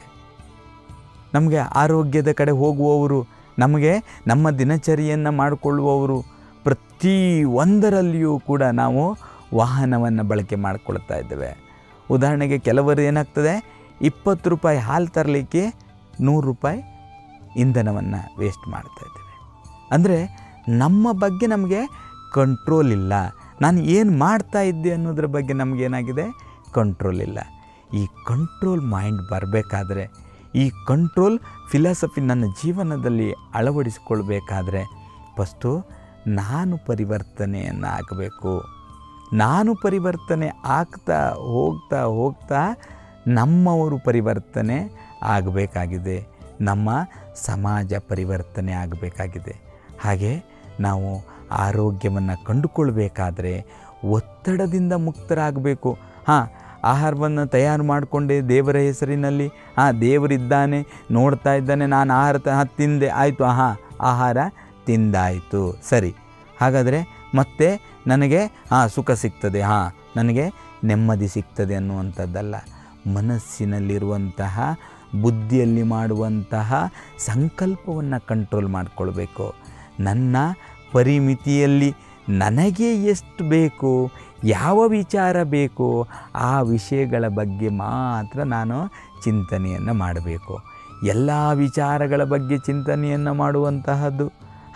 ನಮಗೆ ಆರೋಗ್ಯದ ಕಡೆ ಹೋಗುವವರು, ನಮಗೆ ನಮ್ಮ ದಿನಚರಿಯನ್ನು ಮಾಡಿಕೊಳ್ಳುವವರು ಪ್ರತಿಯೊಂದರಲ್ಲಿಯೂ ಕೂಡ ನಾವು ವಾಹನವನ್ನು ಬಳಕೆ ಮಾಡಿಕೊಳ್ತಾ ಇದ್ದೇವೆ. ಉದಾಹರಣೆಗೆ ಕೆಲವರು ಏನಾಗ್ತದೆ, 20 ರೂಪಾಯಿ ಹಾಲು ತರಲಿಕ್ಕೆ 100 ರೂಪಾಯಿ ಇಂಧನವನ್ನು ವೇಸ್ಟ್ ಮಾಡ್ತಾ ಇದ್ದೇವೆ. ಅಂದರೆ ನಮ್ಮ ಬಗ್ಗೆ ನಮಗೆ ಕಂಟ್ರೋಲ್ ಇಲ್ಲ. ನಾನು ಏನು ಮಾಡ್ತಾ ಇದ್ದೆ ಅನ್ನೋದ್ರ ಬಗ್ಗೆ ನಮಗೇನಾಗಿದೆ, ಕಂಟ್ರೋಲ್ ಇಲ್ಲ. ಈ ಕಂಟ್ರೋಲ್ ಮೈಂಡ್ ಬರಬೇಕಾದ್ರೆ, ಈ ಕಂಟ್ರೋಲ್ ಫಿಲಾಸಫಿ ನನ್ನ ಜೀವನದಲ್ಲಿ ಅಳವಡಿಸಿಕೊಳ್ಬೇಕಾದ್ರೆ ಫಸ್ಟು ನಾನು ಪರಿವರ್ತನೆಯನ್ನು ಆಗಬೇಕು. ನಾನು ಪರಿವರ್ತನೆ ಆಗ್ತಾ ಹೋಗ್ತಾ ಹೋಗ್ತಾ ನಮ್ಮವರು ಪರಿವರ್ತನೆ ಆಗಬೇಕಾಗಿದೆ, ನಮ್ಮ ಸಮಾಜ ಪರಿವರ್ತನೆ ಆಗಬೇಕಾಗಿದೆ. ಹಾಗೆ ನಾವು ಆರೋಗ್ಯವನ್ನು ಕಂಡುಕೊಳ್ಬೇಕಾದ್ರೆ ಒತ್ತಡದಿಂದ ಮುಕ್ತರಾಗಬೇಕು. ಆಹಾರವನ್ನು ತಯಾರು ಮಾಡಿಕೊಂಡೆ ದೇವರ ಹೆಸರಿನಲ್ಲಿ, ದೇವರಿದ್ದಾನೆ ನೋಡ್ತಾ ಇದ್ದಾನೆ, ನಾನು ಆಹಾರ ತಿಂದೆ ಆಯಿತು, ಆಹಾರ ತಿಂದಾಯಿತು, ಸರಿ, ಹಾಗಾದರೆ ಮತ್ತೆ ನನಗೆ ಸುಖ ಸಿಗ್ತದೆ, ನನಗೆ ನೆಮ್ಮದಿ ಸಿಗ್ತದೆ ಅನ್ನುವಂಥದ್ದಲ್ಲ. ಮನಸ್ಸಿನಲ್ಲಿರುವಂತಹ, ಬುದ್ಧಿಯಲ್ಲಿ ಮಾಡುವಂತಹ ಸಂಕಲ್ಪವನ್ನು ಕಂಟ್ರೋಲ್ ಮಾಡಿಕೊಳ್ಬೇಕು. ನನ್ನ ಪರಿಮಿತಿಯಲ್ಲಿ ನನಗೆ ಎಷ್ಟು ಬೇಕು, ಯಾವ ವಿಚಾರ ಬೇಕು, ಆ ವಿಷಯಗಳ ಬಗ್ಗೆ ಮಾತ್ರ ನಾನು ಚಿಂತನೆಯನ್ನು ಮಾಡಬೇಕು. ಎಲ್ಲ ವಿಚಾರಗಳ ಬಗ್ಗೆ ಚಿಂತನೆಯನ್ನು ಮಾಡುವಂತಹದ್ದು,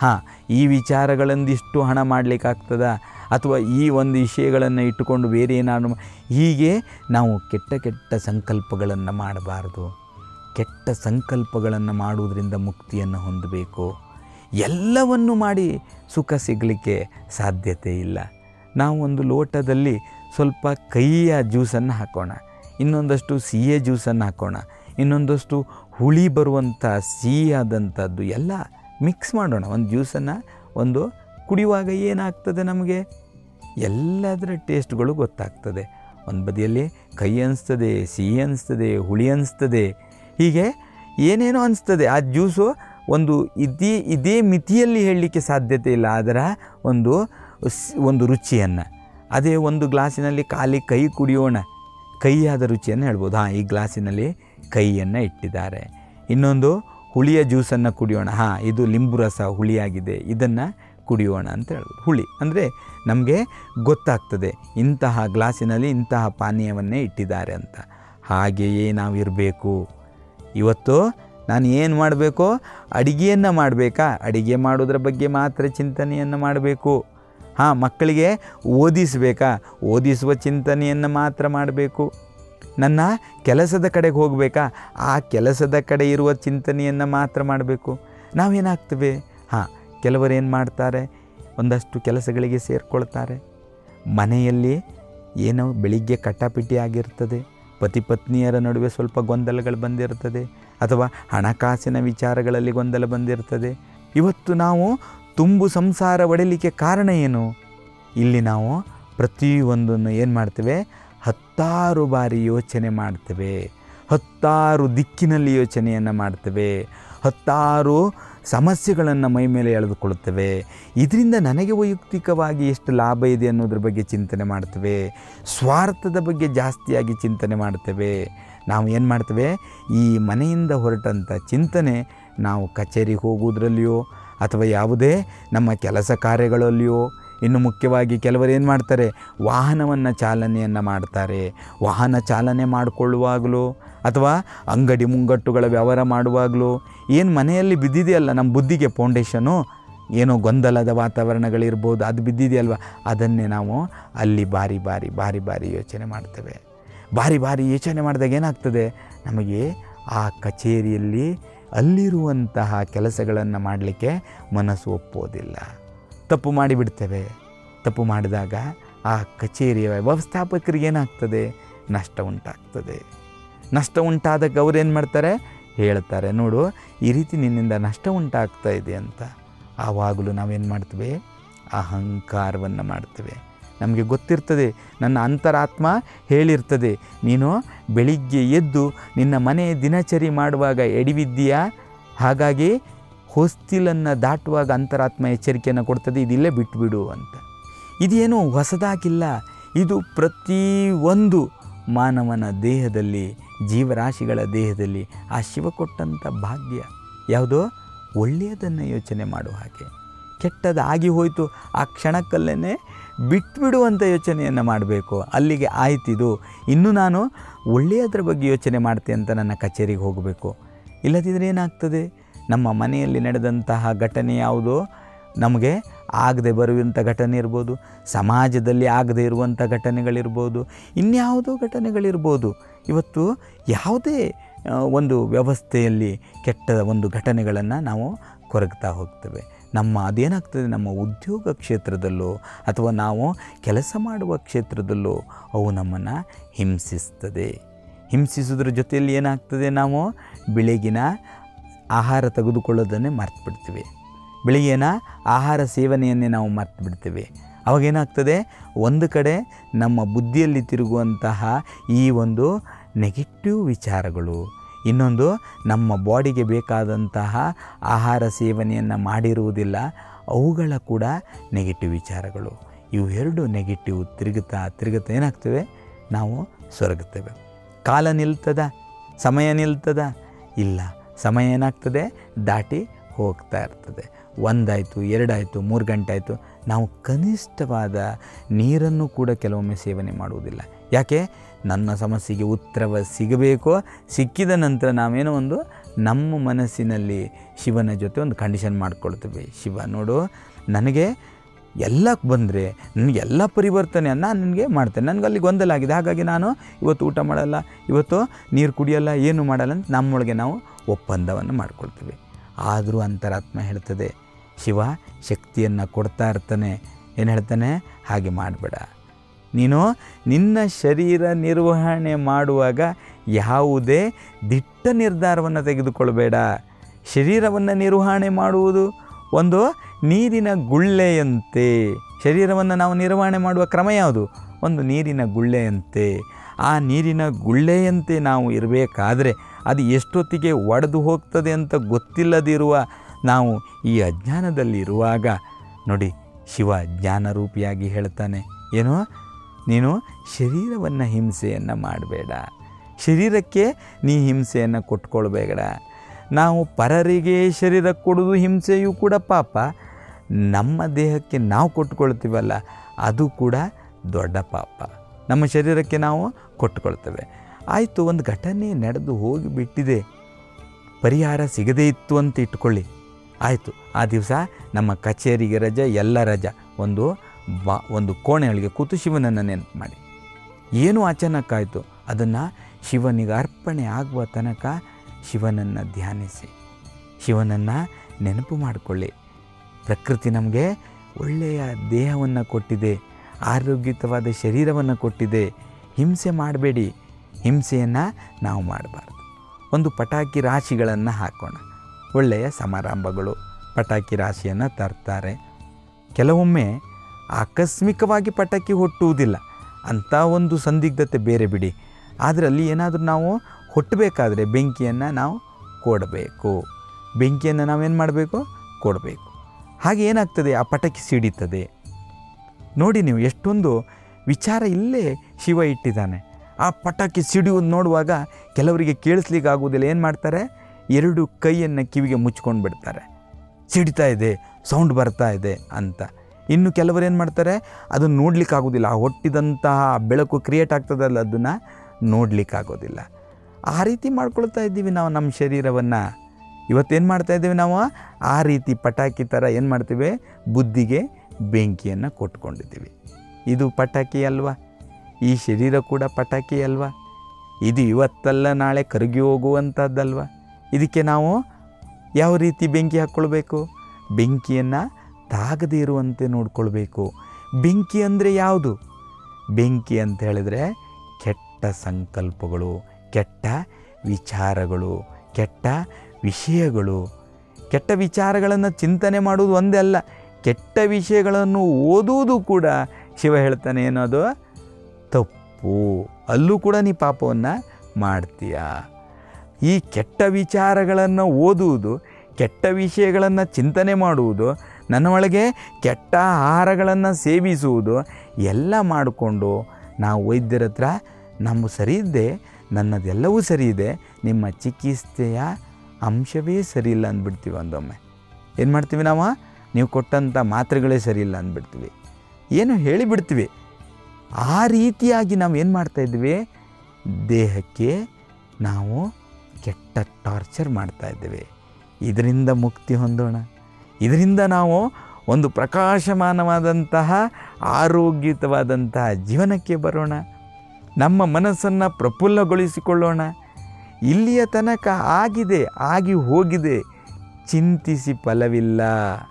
ಈ ವಿಚಾರಗಳೊಂದಿಷ್ಟು ಹಣ ಮಾಡಲಿಕ್ಕಾಗ್ತದಾ, ಅಥವಾ ಈ ಒಂದು ವಿಷಯಗಳನ್ನು ಇಟ್ಟುಕೊಂಡು ಬೇರೆ ಏನಾದ್ರು, ಹೀಗೆ ನಾವು ಕೆಟ್ಟ ಕೆಟ್ಟ ಸಂಕಲ್ಪಗಳನ್ನು ಮಾಡಬಾರ್ದು. ಕೆಟ್ಟ ಸಂಕಲ್ಪಗಳನ್ನು ಮಾಡುವುದರಿಂದ ಮುಕ್ತಿಯನ್ನು ಹೊಂದಬೇಕು. ಎಲ್ಲವನ್ನು ಮಾಡಿ ಸುಖ ಸಿಗಲಿಕ್ಕೆ ಸಾಧ್ಯತೆ ಇಲ್ಲ. ನಾವು ಒಂದು ಲೋಟದಲ್ಲಿ ಸ್ವಲ್ಪ ಕಹಿಯ ಜ್ಯೂಸನ್ನು ಹಾಕೋಣ, ಇನ್ನೊಂದಷ್ಟು ಸಿಹಿಯ ಜ್ಯೂಸನ್ನು ಹಾಕೋಣ, ಇನ್ನೊಂದಷ್ಟು ಹುಳಿ ಬರುವಂಥ ಸಿಹಿಯಾದಂಥದ್ದು ಎಲ್ಲ ಮಿಕ್ಸ್ ಮಾಡೋಣ. ಒಂದು ಜ್ಯೂಸನ್ನು ಒಂದು ಕುಡಿಯುವಾಗ ಏನಾಗ್ತದೆ, ನಮಗೆ ಎಲ್ಲದರ ಟೇಸ್ಟ್ಗಳು ಗೊತ್ತಾಗ್ತದೆ. ಒಂದು ಬದಿಯಲ್ಲಿ ಕಹಿ ಅನಿಸ್ತದೆ, ಸಿಹಿ ಅನಿಸ್ತದೆ, ಹುಳಿ ಅನಿಸ್ತದೆ, ಹೀಗೆ ಏನೇನೋ ಅನಿಸ್ತದೆ. ಆ ಜ್ಯೂಸು ಒಂದು ಇದೇ ಮಿತಿಯಲ್ಲಿ ಹೇಳಲಿಕ್ಕೆ ಸಾಧ್ಯತೆ ಇಲ್ಲ ಅದರ ಒಂದು ರುಚಿಯನ್ನು. ಅದೇ ಒಂದು ಗ್ಲಾಸಿನಲ್ಲಿ ಖಾಲಿ ಕೈ ಕುಡಿಯೋಣ, ಕಹಿಯಾದ ರುಚಿಯನ್ನು ಹೇಳ್ಬೋದು. ಈ ಗ್ಲಾಸಿನಲ್ಲಿ ಕಹಿಯನ್ನು ಇಟ್ಟಿದ್ದಾರೆ. ಇನ್ನೊಂದು ಹುಳಿಯ ಜ್ಯೂಸನ್ನು ಕುಡಿಯೋಣ, ಇದು ಲಿಂಬು ರಸ ಹುಳಿಯಾಗಿದೆ, ಇದನ್ನು ಕುಡಿಯೋಣ ಅಂತ ಹೇಳ್ಬೋದು. ಹುಳಿ ಅಂದರೆ ನಮಗೆ ಗೊತ್ತಾಗ್ತದೆ ಇಂತಹ ಗ್ಲಾಸಿನಲ್ಲಿ ಇಂತಹ ಪಾನೀಯವನ್ನೇ ಇಟ್ಟಿದ್ದಾರೆ ಅಂತ. ಹಾಗೆಯೇ ನಾವಿರಬೇಕು. ಇವತ್ತು ನಾನು ಏನು ಮಾಡಬೇಕು, ಅಡಿಗೆಯನ್ನು ಮಾಡಬೇಕಾ, ಅಡಿಗೆ ಮಾಡೋದ್ರ ಬಗ್ಗೆ ಮಾತ್ರ ಚಿಂತನೆಯನ್ನು ಮಾಡಬೇಕು. ಮಕ್ಕಳಿಗೆ ಓದಿಸಬೇಕಾ, ಓದಿಸುವ ಚಿಂತನೆಯನ್ನು ಮಾತ್ರ ಮಾಡಬೇಕು. ನನ್ನ ಕೆಲಸದ ಕಡೆಗೆ ಹೋಗಬೇಕಾ, ಆ ಕೆಲಸದ ಕಡೆ ಇರುವ ಚಿಂತನೆಯನ್ನು ಮಾತ್ರ ಮಾಡಬೇಕು. ನಾವೇನಾಗ್ತೇವೆ, ಕೆಲವರು ಏನು ಮಾಡ್ತಾರೆ, ಒಂದಷ್ಟು ಕೆಲಸಗಳಿಗೆ ಸೇರಿಕೊಳ್ತಾರೆ. ಮನೆಯಲ್ಲಿ ಏನೋ ಬೆಳಿಗ್ಗೆ ಕಟ್ಟಾಪಿಟ್ಟಿ ಆಗಿರ್ತದೆ, ಪತಿ ಪತ್ನಿಯರ ನಡುವೆ ಸ್ವಲ್ಪ ಗೊಂದಲಗಳು ಬಂದಿರ್ತದೆ, ಅಥವಾ ಹಣಕಾಸಿನ ವಿಚಾರಗಳಲ್ಲಿ ಗೊಂದಲ ಬಂದಿರ್ತದೆ. ಇವತ್ತು ನಾವು ತುಂಬು ಸಂಸಾರ ಒಡೆಯಲಿಕ್ಕೆ ಕಾರಣ ಏನು? ಇಲ್ಲಿ ನಾವು ಪ್ರತಿಯೊಂದನ್ನು ಏನು ಮಾಡ್ತೇವೆ, 10 ಬಾರಿ ಯೋಚನೆ ಮಾಡ್ತೇವೆ, 10 ದಿಕ್ಕಿನಲ್ಲಿ ಯೋಚನೆಯನ್ನು ಮಾಡ್ತೇವೆ, 10 ಸಮಸ್ಯೆಗಳನ್ನು ಮೈ ಮೇಲೆ ಎಳೆದುಕೊಳ್ಳುತ್ತವೆ. ಇದರಿಂದ ನನಗೆ ವೈಯಕ್ತಿಕವಾಗಿ ಎಷ್ಟು ಲಾಭ ಇದೆ ಅನ್ನೋದ್ರ ಬಗ್ಗೆ ಚಿಂತನೆ ಮಾಡ್ತೇವೆ. ಸ್ವಾರ್ಥದ ಬಗ್ಗೆ ಜಾಸ್ತಿಯಾಗಿ ಚಿಂತನೆ ಮಾಡ್ತೇವೆ. ನಾವು ಏನು ಮಾಡ್ತೇವೆ, ಈ ಮನೆಯಿಂದ ಹೊರಟಂಥ ಚಿಂತನೆ ನಾವು ಕಚೇರಿಗೆ ಹೋಗುವುದರಲ್ಲಿಯೋ ಅಥವಾ ಯಾವುದೇ ನಮ್ಮ ಕೆಲಸ ಕಾರ್ಯಗಳಲ್ಲಿಯೋ, ಇನ್ನು ಮುಖ್ಯವಾಗಿ ಕೆಲವರು ಏನು ಮಾಡ್ತಾರೆ, ವಾಹನವನ್ನು ಚಾಲನೆಯನ್ನು ಮಾಡ್ತಾರೆ. ವಾಹನ ಚಾಲನೆ ಮಾಡಿಕೊಳ್ಳುವಾಗಲೂ ಅಥವಾ ಅಂಗಡಿ ಮುಂಗಟ್ಟುಗಳ ವ್ಯವಹಾರ ಮಾಡುವಾಗಲೂ ಏನು ಮನೆಯಲ್ಲಿ ಬಿದ್ದಿದೆಯಲ್ಲ ನಮ್ಮ ಬುದ್ಧಿಗೆ ಫೌಂಡೇಶನು, ಏನೋ ಗೊಂದಲದ ವಾತಾವರಣಗಳಿರ್ಬೋದು, ಅದು ಬಿದ್ದಿದೆಯಲ್ವ, ಅದನ್ನೇ ನಾವು ಅಲ್ಲಿ ಬಾರಿ ಬಾರಿ ಯೋಚನೆ ಮಾಡ್ತೇವೆ. ಬಾರಿ ಯೋಚನೆ ಮಾಡಿದಾಗ ಏನಾಗ್ತದೆ, ನಮಗೆ ಆ ಕಚೇರಿಯಲ್ಲಿ ಅಲ್ಲಿರುವಂತಹ ಕೆಲಸಗಳನ್ನು ಮಾಡಲಿಕ್ಕೆ ಮನಸ್ಸು ಒಪ್ಪೋದಿಲ್ಲ. ತಪ್ಪು ಮಾಡಿಬಿಡ್ತೇವೆ. ತಪ್ಪು ಮಾಡಿದಾಗ ಆ ಕಚೇರಿಯ ವ್ಯವಸ್ಥಾಪಕರಿಗೆ ಏನಾಗ್ತದೆ, ನಷ್ಟ ಉಂಟಾಗ್ತದೆ. ನಷ್ಟ ಉಂಟಾದಾಗ ಅವ್ರೇನು ಮಾಡ್ತಾರೆ, ಹೇಳ್ತಾರೆ, ನೋಡು ಈ ರೀತಿ ನಿನ್ನಿಂದ ನಷ್ಟ ಉಂಟಾಗ್ತಾ ಇದೆ ಅಂತ. ಆವಾಗಲೂ ನಾವೇನು ಮಾಡ್ತೇವೆ, ಅಹಂಕಾರವನ್ನು ಮಾಡ್ತೇವೆ. ನಮಗೆ ಗೊತ್ತಿರ್ತದೆ, ನನ್ನ ಅಂತರಾತ್ಮ ಹೇಳಿರ್ತದೆ, ನೀನು ಬೆಳಿಗ್ಗೆ ಎದ್ದು ನಿನ್ನ ಮನೆ ದಿನಚರಿ ಮಾಡುವಾಗ ಎಡಿವಿದ್ದೀಯಾ, ಹಾಗಾಗಿ ಹೊಸ್ತಿಲನ್ನು ದಾಟುವಾಗ ಅಂತರಾತ್ಮ ಎಚ್ಚರಿಕೆಯನ್ನು ಕೊಡ್ತದೆ, ಇದಿಲ್ಲೇ ಬಿಟ್ಟುಬಿಡು ಅಂತ. ಇದೇನು ಹೊಸದಾಗಿಲ್ಲ, ಇದು ಪ್ರತಿಯೊಂದು ಮಾನವನ ದೇಹದಲ್ಲಿ, ಜೀವರಾಶಿಗಳ ದೇಹದಲ್ಲಿ ಆ ಶಿವ ಕೊಟ್ಟಂಥ ಭಾಗ್ಯ. ಯಾವುದೋ ಒಳ್ಳೆಯದನ್ನು ಯೋಚನೆ ಮಾಡುವ ಹಾಗೆ, ಕೆಟ್ಟದ್ದು ಆಗಿ ಹೋಯಿತು ಆ ಕ್ಷಣಕ್ಕಲ್ಲೇ ಬಿಟ್ಬಿಡುವಂಥ ಯೋಚನೆಯನ್ನು ಮಾಡಬೇಕು. ಅಲ್ಲಿಗೆ ಆಯ್ತಿದು, ಇನ್ನು ನಾನು ಒಳ್ಳೆಯದ್ರ ಬಗ್ಗೆ ಯೋಚನೆ ಮಾಡ್ತೆ ಅಂತ ನನ್ನ ಕಚೇರಿಗೆ ಹೋಗಬೇಕು. ಇಲ್ಲದಿದ್ದರೆ ಏನಾಗ್ತದೆ, ನಮ್ಮ ಮನೆಯಲ್ಲಿ ನಡೆದಂತಹ ಘಟನೆ ಯಾವುದೋ ನಮಗೆ ಆಗದೆ ಬರುವಂಥ ಘಟನೆ ಇರ್ಬೋದು, ಸಮಾಜದಲ್ಲಿ ಆಗದೆ ಇರುವಂಥ ಘಟನೆಗಳಿರ್ಬೋದು, ಇನ್ಯಾವುದೋ ಘಟನೆಗಳಿರ್ಬೋದು. ಇವತ್ತು ಯಾವುದೇ ಒಂದು ವ್ಯವಸ್ಥೆಯಲ್ಲಿ ಕೆಟ್ಟ ಒಂದು ಘಟನೆಗಳನ್ನು ನಾವು ಕೊರಗ್ತಾ ಹೋಗ್ತೇವೆ. ಅದೇನಾಗ್ತದೆ, ನಮ್ಮ ಉದ್ಯೋಗ ಕ್ಷೇತ್ರದಲ್ಲೋ ಅಥವಾ ನಾವು ಕೆಲಸ ಮಾಡುವ ಕ್ಷೇತ್ರದಲ್ಲೋ ಅವು ನಮ್ಮನ್ನು ಹಿಂಸಿಸ್ತದೆ. ಹಿಂಸಿಸೋದ್ರ ಜೊತೆಯಲ್ಲಿ ಏನಾಗ್ತದೆ, ನಾವು ಬೆಳಗಿನ ಆಹಾರ ತೆಗೆದುಕೊಳ್ಳೋದನ್ನೇ ಮರ್ತು ಬಿಡ್ತೀವಿ. ಬೆಳಿಗ್ಗೆನ ಆಹಾರ ಸೇವನೆಯನ್ನೇ ನಾವು ಮರ್ತು ಬಿಡ್ತೇವೆ. ಅವಾಗೇನಾಗ್ತದೆ, ಒಂದು ಕಡೆ ನಮ್ಮ ಬುದ್ಧಿಯಲ್ಲಿ ತಿರುಗುವಂತಹ ಈ ಒಂದು ನೆಗೆಟಿವ್ ವಿಚಾರಗಳು, ಇನ್ನೊಂದು ನಮ್ಮ ಬಾಡಿಗೆ ಬೇಕಾದಂತಹ ಆಹಾರ ಸೇವನೆಯನ್ನು ಮಾಡಿರುವುದಿಲ್ಲ, ಅವುಗಳ ಕೂಡ ನೆಗೆಟಿವ್ ವಿಚಾರಗಳು. ಇವು ಎರಡು ನೆಗೆಟಿವ್ ತಿರುಗುತ್ತಾ ಏನಾಗ್ತವೆ, ನಾವು ಸೊರಗುತ್ತೇವೆ. ಕಾಲ ನಿಲ್ತದ, ಸಮಯ ನಿಲ್ತದ? ಇಲ್ಲ. ಸಮಯ ಏನಾಗ್ತದೆ, ದಾಟಿ ಹೋಗ್ತಾ ಇರ್ತದೆ. 1 ಆಯಿತು, 2 ಆಯಿತು, 3 ಗಂಟೆ ಆಯಿತು, ನಾವು ಕನಿಷ್ಠವಾದ ನೀರನ್ನು ಕೂಡ ಕೆಲವೊಮ್ಮೆ ಸೇವನೆ ಮಾಡುವುದಿಲ್ಲ. ಯಾಕೆ? ನನ್ನ ಸಮಸ್ಯೆಗೆ ಉತ್ತರವ ಸಿಗಬೇಕೋ, ಸಿಕ್ಕಿದ ನಂತರ ನಾವೇನೋ ಒಂದು ನಮ್ಮ ಮನಸ್ಸಿನಲ್ಲಿ ಶಿವನ ಜೊತೆ ಒಂದು ಕಂಡೀಷನ್ ಮಾಡ್ಕೊಳ್ತೇವೆ. ಶಿವ ನೋಡು, ನನಗೆ ಎಲ್ಲಕ್ಕೆ ಬಂದರೆ ನನಗೆಲ್ಲ ಪರಿವರ್ತನೆಯನ್ನು ನಾನು ನಿನಗೆ ಮಾಡ್ತೇನೆ, ನನಗಲ್ಲಿ ಗೊಂದಲ ಆಗಿದೆ, ಹಾಗಾಗಿ ನಾನು ಇವತ್ತು ಊಟ ಮಾಡಲ್ಲ, ಇವತ್ತು ನೀರು ಕುಡಿಯಲ್ಲ, ಏನು ಮಾಡಲ್ಲ ಅಂತ ನಮ್ಮೊಳಗೆ ನಾವು ಒಪ್ಪಂದವನ್ನು ಮಾಡ್ಕೊಳ್ತೀವಿ. ಆದರೂ ಅಂತರಾತ್ಮ ಹೇಳ್ತದೆ, ಶಿವ ಶಕ್ತಿಯನ್ನು ಕೊಡ್ತಾ ಇರ್ತಾನೆ. ಏನು ಹೇಳ್ತಾನೆ? ಹಾಗೆ ಮಾಡಬೇಡ. ನೀನು ನಿನ್ನ ಶರೀರ ನಿರ್ವಹಣೆ ಮಾಡುವಾಗ ಯಾವುದೇ ದಿಟ್ಟ ನಿರ್ಧಾರವನ್ನು ತೆಗೆದುಕೊಳ್ಬೇಡ. ಶರೀರವನ್ನು ನಿರ್ವಹಣೆ ಮಾಡುವುದು ಒಂದು ನೀರಿನ ಗುಳ್ಳೆಯಂತೆ. ಶರೀರವನ್ನು ನಾವು ನಿರ್ವಹಣೆ ಮಾಡುವ ಕ್ರಮ ಯಾವುದು? ಒಂದು ನೀರಿನ ಗುಳ್ಳೆಯಂತೆ. ಆ ನೀರಿನ ಗುಳ್ಳೆಯಂತೆ ನಾವು ಇರಬೇಕಾದ್ರೆ ಅದು ಎಷ್ಟೊತ್ತಿಗೆ ಒಡೆದು ಹೋಗ್ತದೆ ಅಂತ ಗೊತ್ತಿಲ್ಲದಿರುವ ನಾವು ಈ ಅಜ್ಞಾನದಲ್ಲಿರುವಾಗ ನೋಡಿ, ಶಿವ ಜ್ಞಾನರೂಪಿಯಾಗಿ ಹೇಳ್ತಾನೆ, ಏನು? ನೀನು ಶರೀರವನ್ನು ಹಿಂಸೆಯನ್ನು ಮಾಡಬೇಡ, ಶರೀರಕ್ಕೆ ನೀ ಹಿಂಸೆಯನ್ನು ಕೊಟ್ಕೊಳ್ಬೇಡ. ನಾವು ಪರರಿಗೆ ಶರೀರ ಕೊಡೋದು ಹಿಂಸೆಯೂ ಕೂಡ ಪಾಪ. ನಮ್ಮ ದೇಹಕ್ಕೆ ನಾವು ಕೊಟ್ಕೊಳ್ತೀವಲ್ಲ, ಅದು ಕೂಡ ದೊಡ್ಡ ಪಾಪ. ನಮ್ಮ ಶರೀರಕ್ಕೆ ನಾವು ಕೊಟ್ಕೊಳ್ತೇವೆ. ಆಯಿತು, ಒಂದು ಘಟನೆ ನಡೆದು ಹೋಗಿಬಿಟ್ಟಿದೆ, ಪರಿಹಾರ ಸಿಗದೇ ಇತ್ತು ಅಂತ ಇಟ್ಕೊಳ್ಳಿ. ಆಯಿತು, ಆ ದಿವಸ ನಮ್ಮ ಕಚೇರಿಗೆ ರಜೆ, ಎಲ್ಲ ರಜೆ. ಒಂದು ಕೋಣೆಯೊಳಗೆ ಕೂತು ಶಿವನನ್ನು ನೆನಪು ಮಾಡಿ. ಏನು ಅಚಾನಕ್ಕಾಯಿತು, ಅದನ್ನು ಶಿವನಿಗೆ ಅರ್ಪಣೆ ಆಗುವ ತನಕ ಶಿವನನ್ನು ಧ್ಯಾನಿಸಿ, ಶಿವನನ್ನು ನೆನಪು ಮಾಡಿಕೊಳ್ಳಿ. ಪ್ರಕೃತಿ ನಮಗೆ ಒಳ್ಳೆಯ ದೇಹವನ್ನು ಕೊಟ್ಟಿದೆ, ಆರೋಗ್ಯಯುತವಾದ ಶರೀರವನ್ನು ಕೊಟ್ಟಿದೆ. ಹಿಂಸೆ ಮಾಡಬೇಡಿ, ಹಿಂಸೆಯನ್ನು ನಾವು ಮಾಡಬಾರ್ದು. ಒಂದು ಪಟಾಕಿ ರಾಶಿಗಳನ್ನು ಹಾಕೋಣ. ಒಳ್ಳೆಯ ಸಮಾರಂಭಗಳು ಪಟಾಕಿ ರಾಶಿಯನ್ನು ತರ್ತಾರೆ. ಕೆಲವೊಮ್ಮೆ ಆಕಸ್ಮಿಕವಾಗಿ ಪಟಾಕಿ ಹೊಟ್ಟುವುದಿಲ್ಲ, ಅಂಥ ಒಂದು ಸಂದಿಗ್ಧತೆ ಬೇರೆ ಬಿಡಿ. ಆದರೆ ಅಲ್ಲಿ ಏನಾದರೂ ನಾವು ಹೊಟ್ಟಬೇಕಾದ್ರೆ ಬೆಂಕಿಯನ್ನು ನಾವು ಕೊಡಬೇಕು. ಬೆಂಕಿಯನ್ನು ನಾವೇನು ಮಾಡಬೇಕು? ಕೊಡಬೇಕು. ಹಾಗೆ ಏನಾಗ್ತದೆ, ಆ ಪಟಾಕಿ ಸಿಡಿತದೆ. ನೋಡಿ ನೀವು, ಎಷ್ಟೊಂದು ವಿಚಾರ ಇಲ್ಲೇ ಶಿವ ಇಟ್ಟಿದ್ದಾನೆ. ಆ ಪಟಾಕಿ ಸಿಡಿಯೋದು ನೋಡುವಾಗ ಕೆಲವರಿಗೆ ಕೇಳಿಸ್ಲಿಕ್ಕೆ ಆಗೋದಿಲ್ಲ. ಏನು ಮಾಡ್ತಾರೆ? 2 ಕೈಯನ್ನು ಕಿವಿಗೆ ಮುಚ್ಕೊಂಡು ಬಿಡ್ತಾರೆ. ಸಿಡಿತಾ ಇದೆ, ಸೌಂಡ್ ಬರ್ತಾ ಇದೆ ಅಂತ. ಇನ್ನು ಕೆಲವರು ಏನು ಮಾಡ್ತಾರೆ? ಅದನ್ನು ನೋಡಲಿಕ್ಕಾಗೋದಿಲ್ಲ. ಆ ಹೊಟ್ಟಿದಂತಹ ಬೆಳಕು ಕ್ರಿಯೇಟ್ ಆಗ್ತದಲ್ಲ, ಅದನ್ನು ನೋಡಲಿಕ್ಕಾಗೋದಿಲ್ಲ. ಆ ರೀತಿ ಮಾಡ್ಕೊಳ್ತಾ ಇದ್ದೀವಿ ನಾವು ನಮ್ಮ ಶರೀರವನ್ನು. ಇವತ್ತೇನು ಮಾಡ್ತಾ ಇದ್ದೀವಿ ನಾವು? ಆ ರೀತಿ ಪಟಾಕಿ ಥರ ಏನು ಮಾಡ್ತೀವಿ? ಬುದ್ಧಿಗೆ ಬೆಂಕಿಯನ್ನು ಕೊಟ್ಕೊಂಡಿದ್ದೀವಿ. ಇದು ಪಟಾಕಿ ಅಲ್ವಾ? ಈ ಶರೀರ ಕೂಡ ಪಟಾಕಿ ಅಲ್ವಾ? ಇದು ಇವತ್ತಲ್ಲ ನಾಳೆ ಕರಗಿ ಹೋಗುವಂಥದ್ದಲ್ವ? ಇದಕ್ಕೆ ನಾವು ಯಾವ ರೀತಿ ಬೆಂಕಿ ಹಾಕ್ಕೊಳ್ಬೇಕು? ಬೆಂಕಿಯನ್ನು ತಾಗದೇ ಇರುವಂತೆ ನೋಡ್ಕೊಳ್ಬೇಕು. ಬೆಂಕಿ ಅಂದರೆ ಯಾವುದು? ಬೆಂಕಿ ಅಂತ ಹೇಳಿದರೆ ಕೆಟ್ಟ ಸಂಕಲ್ಪಗಳು, ಕೆಟ್ಟ ವಿಚಾರಗಳು, ಕೆಟ್ಟ ವಿಷಯಗಳು. ಕೆಟ್ಟ ವಿಚಾರಗಳನ್ನು ಚಿಂತನೆ ಮಾಡುವುದು ಒಂದೇ ಅಲ್ಲ, ಕೆಟ್ಟ ವಿಷಯಗಳನ್ನು ಓದುವುದು ಕೂಡ ಶಿವ ಹೇಳ್ತಾನೆ ಏನದು ತಪ್ಪು. ಅಲ್ಲೂ ಕೂಡ ನೀ ಪಾಪವನ್ನು ಮಾಡ್ತೀಯ. ಈ ಕೆಟ್ಟ ವಿಚಾರಗಳನ್ನು ಓದುವುದು, ಕೆಟ್ಟ ವಿಷಯಗಳನ್ನು ಚಿಂತನೆ ಮಾಡುವುದು, ನನ್ನ ಒಳಗೆ ಕೆಟ್ಟ ಆಹಾರಗಳನ್ನು ಸೇವಿಸುವುದು, ಎಲ್ಲ ಮಾಡಿಕೊಂಡು ನಾವು ವೈದ್ಯರ ಹತ್ರ ನಮ್ಮ ಸರಿ ಇದ್ದೆ, ನನ್ನದೆಲ್ಲವೂ ಸರಿ ಇದೆ, ನಿಮ್ಮ ಚಿಕಿತ್ಸೆಯ ಅಂಶವೇ ಸರಿ ಇಲ್ಲ ಅಂದ್ಬಿಡ್ತೀವಿ. ಒಂದೊಮ್ಮೆ ಏನು ಮಾಡ್ತೀವಿ ನಾವು, ನೀವು ಕೊಟ್ಟಂಥ ಮಾತ್ರೆಗಳೇ ಸರಿ ಇಲ್ಲ ಅಂದ್ಬಿಡ್ತೀವಿ, ಏನು ಹೇಳಿಬಿಡ್ತೀವಿ. ಆ ರೀತಿಯಾಗಿ ನಾವು ಏನು ಮಾಡ್ತಾಯಿದ್ವಿ, ದೇಹಕ್ಕೆ ನಾವು ಕೆಟ್ಟ ಟಾರ್ಚರ್ ಮಾಡ್ತಾಯಿದ್ದೇವೆ. ಇದರಿಂದ ಮುಕ್ತಿ ಹೊಂದೋಣ. ಇದರಿಂದ ನಾವು ಒಂದು ಪ್ರಕಾಶಮಾನವಾದಂತಹ ಆರೋಗ್ಯಯುತವಾದಂತಹ ಜೀವನಕ್ಕೆ ಬರೋಣ. ನಮ್ಮ ಮನಸ್ಸನ್ನು ಪ್ರಫುಲ್ಲಗೊಳಿಸಿಕೊಳ್ಳೋಣ. ಇಲ್ಲಿಯ ತನಕ ಆಗಿದೆ, ಆಗಿ ಹೋಗಿದೆ, ಚಿಂತಿಸಿ ಫಲವಿಲ್ಲ.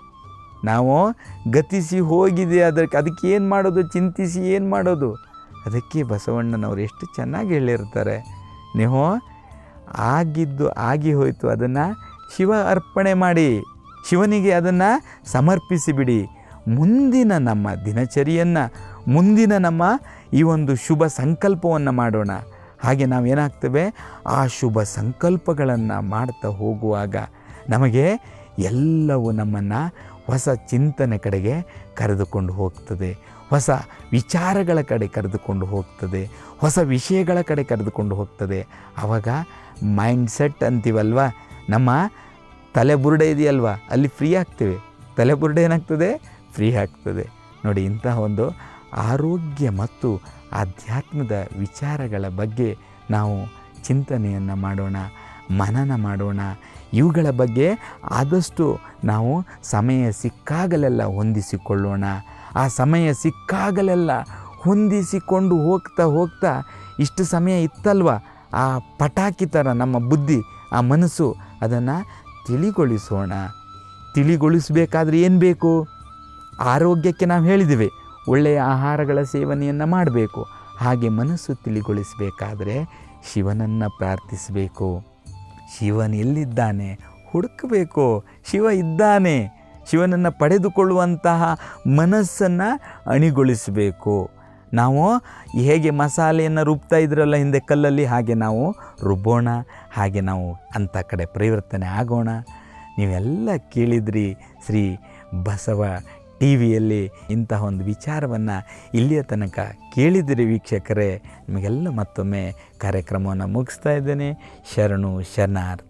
ನಾವು ಗತಿಸಿ ಹೋಗಿದೆ, ಅದಕ್ಕೆ ಏನು ಮಾಡೋದು, ಚಿಂತಿಸಿ ಏನು ಮಾಡೋದು? ಅದಕ್ಕೆ ಬಸವಣ್ಣನವರು ಎಷ್ಟು ಚೆನ್ನಾಗಿ ಹೇಳಿರ್ತಾರೆ, ನೀವು ಆಗಿದ್ದು ಆಗಿ ಹೋಯಿತು, ಅದನ್ನು ಶಿವ ಅರ್ಪಣೆ ಮಾಡಿ, ಶಿವನಿಗೆ ಅದನ್ನು ಸಮರ್ಪಿಸಿಬಿಡಿ. ಮುಂದಿನ ನಮ್ಮ ದಿನಚರಿಯನ್ನು, ಮುಂದಿನ ನಮ್ಮ ಈ ಒಂದು ಶುಭ ಸಂಕಲ್ಪವನ್ನು ಮಾಡೋಣ. ಹಾಗೆ ನಾವೇನಾಗ್ತೇವೆ, ಆ ಶುಭ ಸಂಕಲ್ಪಗಳನ್ನು ಮಾಡ್ತಾ ಹೋಗುವಾಗ ನಮಗೆ ಎಲ್ಲವೂ ನಮ್ಮನ್ನು ಹೊಸ ಚಿಂತನೆ ಕಡೆಗೆ ಕರೆದುಕೊಂಡು ಹೋಗ್ತದೆ, ಹೊಸ ವಿಚಾರಗಳ ಕಡೆ ಕರೆದುಕೊಂಡು ಹೋಗ್ತದೆ, ಹೊಸ ವಿಷಯಗಳ ಕಡೆ ಕರೆದುಕೊಂಡು ಹೋಗ್ತದೆ. ಆವಾಗ ಮೈಂಡ್ಸೆಟ್ ಅಂತೀವಲ್ವ, ನಮ್ಮ ತಲೆಬುರುಡೆ ಇದೆಯಲ್ವ, ಅಲ್ಲಿ ಫ್ರೀ ಆಗ್ತೇವೆ. ತಲೆಬುರುಡೆ ಏನಾಗ್ತದೆ, ಫ್ರೀ ಆಗ್ತದೆ. ನೋಡಿ, ಇಂತಹ ಒಂದು ಆರೋಗ್ಯ ಮತ್ತು ಆಧ್ಯಾತ್ಮದ ವಿಚಾರಗಳ ಬಗ್ಗೆ ನಾವು ಚಿಂತನೆಯನ್ನು ಮಾಡೋಣ, ಮನನ ಮಾಡೋಣ. ಇವುಗಳ ಬಗ್ಗೆ ಆದಷ್ಟು ನಾವು ಸಮಯ ಸಿಕ್ಕಾಗಲೆಲ್ಲ ಹೊಂದಿಸಿಕೊಳ್ಳೋಣ. ಆ ಸಮಯ ಸಿಕ್ಕಾಗಲೆಲ್ಲ ಹೊಂದಿಸಿಕೊಂಡು ಹೋಗ್ತಾ ಹೋಗ್ತಾ ಇಷ್ಟು ಸಮಯ ಇತ್ತಲ್ವ, ಆ ಪಟಾಕಿ ಥರ ನಮ್ಮ ಬುದ್ಧಿ, ಆ ಮನಸ್ಸು, ಅದನ್ನು ತಿಳಿಗೊಳಿಸೋಣ. ತಿಳಿಗೊಳಿಸಬೇಕಾದ್ರೆ ಏನು ಬೇಕು? ಆರೋಗ್ಯಕ್ಕೆ ನಾವು ಹೇಳಿದ್ದೀವಿ, ಒಳ್ಳೆಯ ಆಹಾರಗಳ ಸೇವನೆಯನ್ನು ಮಾಡಬೇಕು. ಹಾಗೆ ಮನಸ್ಸು ತಿಳಿಗೊಳಿಸಬೇಕಾದ್ರೆ ಶಿವನನ್ನು ಪ್ರಾರ್ಥಿಸಬೇಕು. ಶಿವನ ಎಲ್ಲಿದ್ದಾನೆ ಹುಡುಕಬೇಕು. ಶಿವ ಇದ್ದಾನೆ. ಶಿವನನ್ನು ಪಡೆದುಕೊಳ್ಳುವಂತಹ ಮನಸ್ಸನ್ನು ಅಣಿಗೊಳಿಸಬೇಕು. ನಾವು ಹೇಗೆ ಮಸಾಲೆಯನ್ನು ರುಬ್ತಾ ಇದ್ರಲ್ಲ ಹಿಂದೆ ಕಲ್ಲಲ್ಲಿ, ಹಾಗೆ ನಾವು ರುಬ್ಬೋಣ. ಹಾಗೆ ನಾವು ಅಂಥ ಕಡೆ ಪರಿವರ್ತನೆ ಆಗೋಣ. ನೀವೆಲ್ಲ ಕೇಳಿದ್ರಿ ಶ್ರೀ ಬಸವ ಟಿ ವಿಯಲ್ಲಿ ಇಂತಹ ಒಂದು ವಿಚಾರವನ್ನು ಇಲ್ಲಿಯ ತನಕ ಕೇಳಿದಿರಿ ವೀಕ್ಷಕರೇ. ನಿಮಗೆಲ್ಲ ಮತ್ತೊಮ್ಮೆ ಕಾರ್ಯಕ್ರಮವನ್ನು ಮುಗಿಸ್ತಾ ಇದ್ದೇನೆ. ಶರಣು ಶರಣಾರ್ಥಿ.